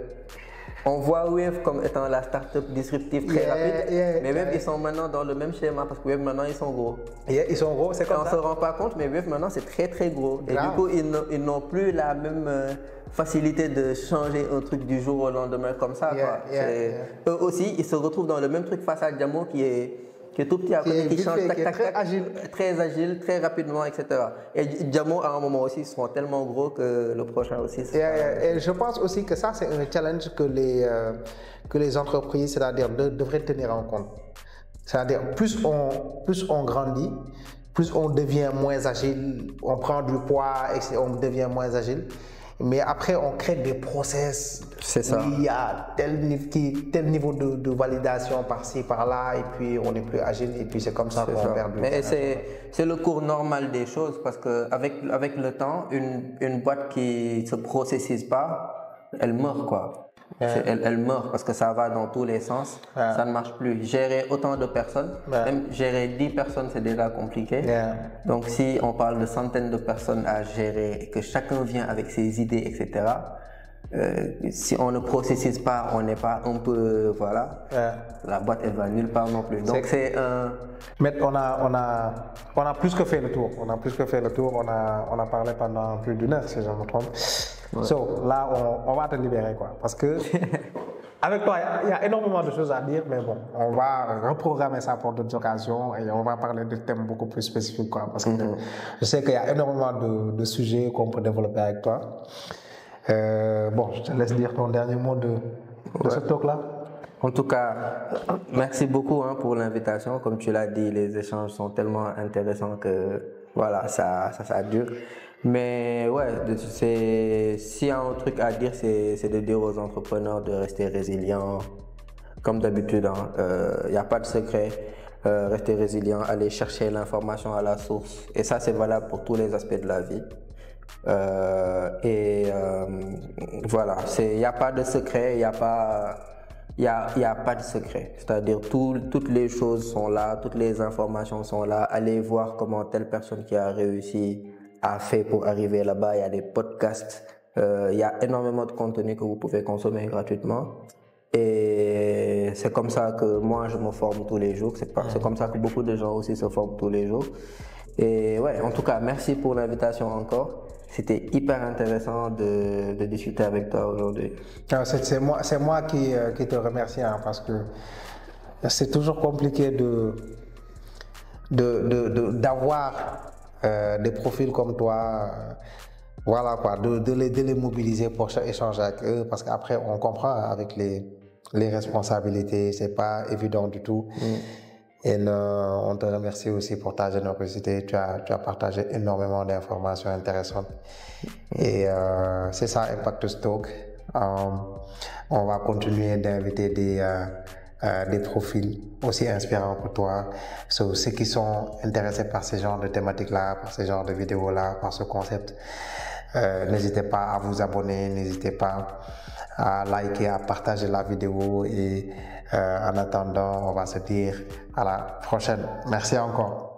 on voit Wave comme étant la start-up disruptive très yeah, rapide, yeah, mais Wave, yeah. ils sont maintenant dans le même schéma parce que Wave, maintenant, ils sont gros. Yeah, ils sont gros, c'est comme on ça. On ne se rend pas compte, mais Wave, maintenant, c'est très, très gros. Grave. Et du coup, ils, ils n'ont plus la même euh, facilité de changer un truc du jour au lendemain comme ça. Yeah, quoi. yeah, yeah. Eux aussi, ils se retrouvent dans le même truc face à Jamo qui est, qui est tout petit à côté, qui, qui change tac, tac, très tac, agile. très agile, très rapidement, et cetera. Et Jamo, à un moment aussi, ils seront tellement gros que le prochain aussi. Sera... Yeah, et je pense aussi que ça, c'est un challenge que les, euh, que les entreprises, c'est-à-dire, de, devraient tenir en compte. C'est-à-dire, plus on, plus on grandit, plus on devient moins agile, on prend du poids et on devient moins agile. Mais après, on crée des process. C'est ça. Il y a tel, tel niveau de, de validation par-ci, par-là, et puis on est plus agile, et puis c'est comme ça qu'on perd du temps. Mais c'est le cours normal des choses, parce qu'avec avec le temps, une, une boîte qui ne se processise pas, elle meurt, quoi. Yeah. Elle, elle meurt parce que ça va dans tous les sens, yeah. Ça ne marche plus. Gérer autant de personnes, yeah. Même gérer dix personnes, c'est déjà compliqué. Yeah. Donc si on parle de centaines de personnes à gérer et que chacun vient avec ses idées, et cetera, euh, si on ne processise pas, on n'est pas un peu, voilà, yeah. La boîte elle va nulle part non plus. Donc c'est un... Mais on a, on, a, on a plus que fait le tour, on a plus que fait le tour, on a, on a parlé pendant plus d'une heure si je me trompe. Ouais. So, là, on, on va te libérer, quoi. Parce que, avec toi, il y, y a énormément de choses à dire, mais bon, on va reprogrammer ça pour d'autres occasions et on va parler de thèmes beaucoup plus spécifiques, quoi. Parce que mm-hmm. je sais qu'il y a énormément de, de sujets qu'on peut développer avec toi. Euh, bon, je te laisse dire ton dernier mot de, de ouais. ce talk-là. En tout cas, merci beaucoup hein, pour l'invitation. Comme tu l'as dit, les échanges sont tellement intéressants que, voilà, ça, ça, ça dure. Mais ouais, s'il y a un truc à dire, c'est de dire aux entrepreneurs de rester résilients. Comme d'habitude, il hein, n'y euh, a pas de secret. Euh, rester résilient, aller chercher l'information à la source. Et ça, c'est valable pour tous les aspects de la vie. Euh, et euh, voilà, il n'y a pas de secret, il n'y a pas... Il n'y a, y a pas de secret, c'est-à-dire tout, toutes les choses sont là, toutes les informations sont là. Allez voir comment telle personne qui a réussi a fait pour arriver là-bas. Il y a des podcasts, euh, il y a énormément de contenu que vous pouvez consommer gratuitement. Et c'est comme ça que moi je me forme tous les jours, c'est comme ça que beaucoup de gens aussi se forment tous les jours. Et ouais, en tout cas, merci pour l'invitation encore. C'était hyper intéressant de, de discuter avec toi aujourd'hui. C'est moi, c'est moi qui, euh, qui te remercie hein, parce que c'est toujours compliqué de de, de, de, d'avoir euh, des profils comme toi, euh, voilà quoi, de, de, les, de les mobiliser pour échanger avec eux parce qu'après on comprend avec les, les responsabilités, c'est pas évident du tout. Mm. Et euh, on te remercie aussi pour ta générosité. Tu as, tu as partagé énormément d'informations intéressantes. Et euh, c'est ça, Impact Talk. Um, on va continuer d'inviter des, euh, euh, des profils aussi inspirants que toi. So, ceux qui sont intéressés par ce genre de thématiques-là, par ce genre de vidéos-là, par ce concept, euh, n'hésitez pas à vous abonner, n'hésitez pas à liker, à partager la vidéo et euh, en attendant, on va se dire à la prochaine. Merci encore.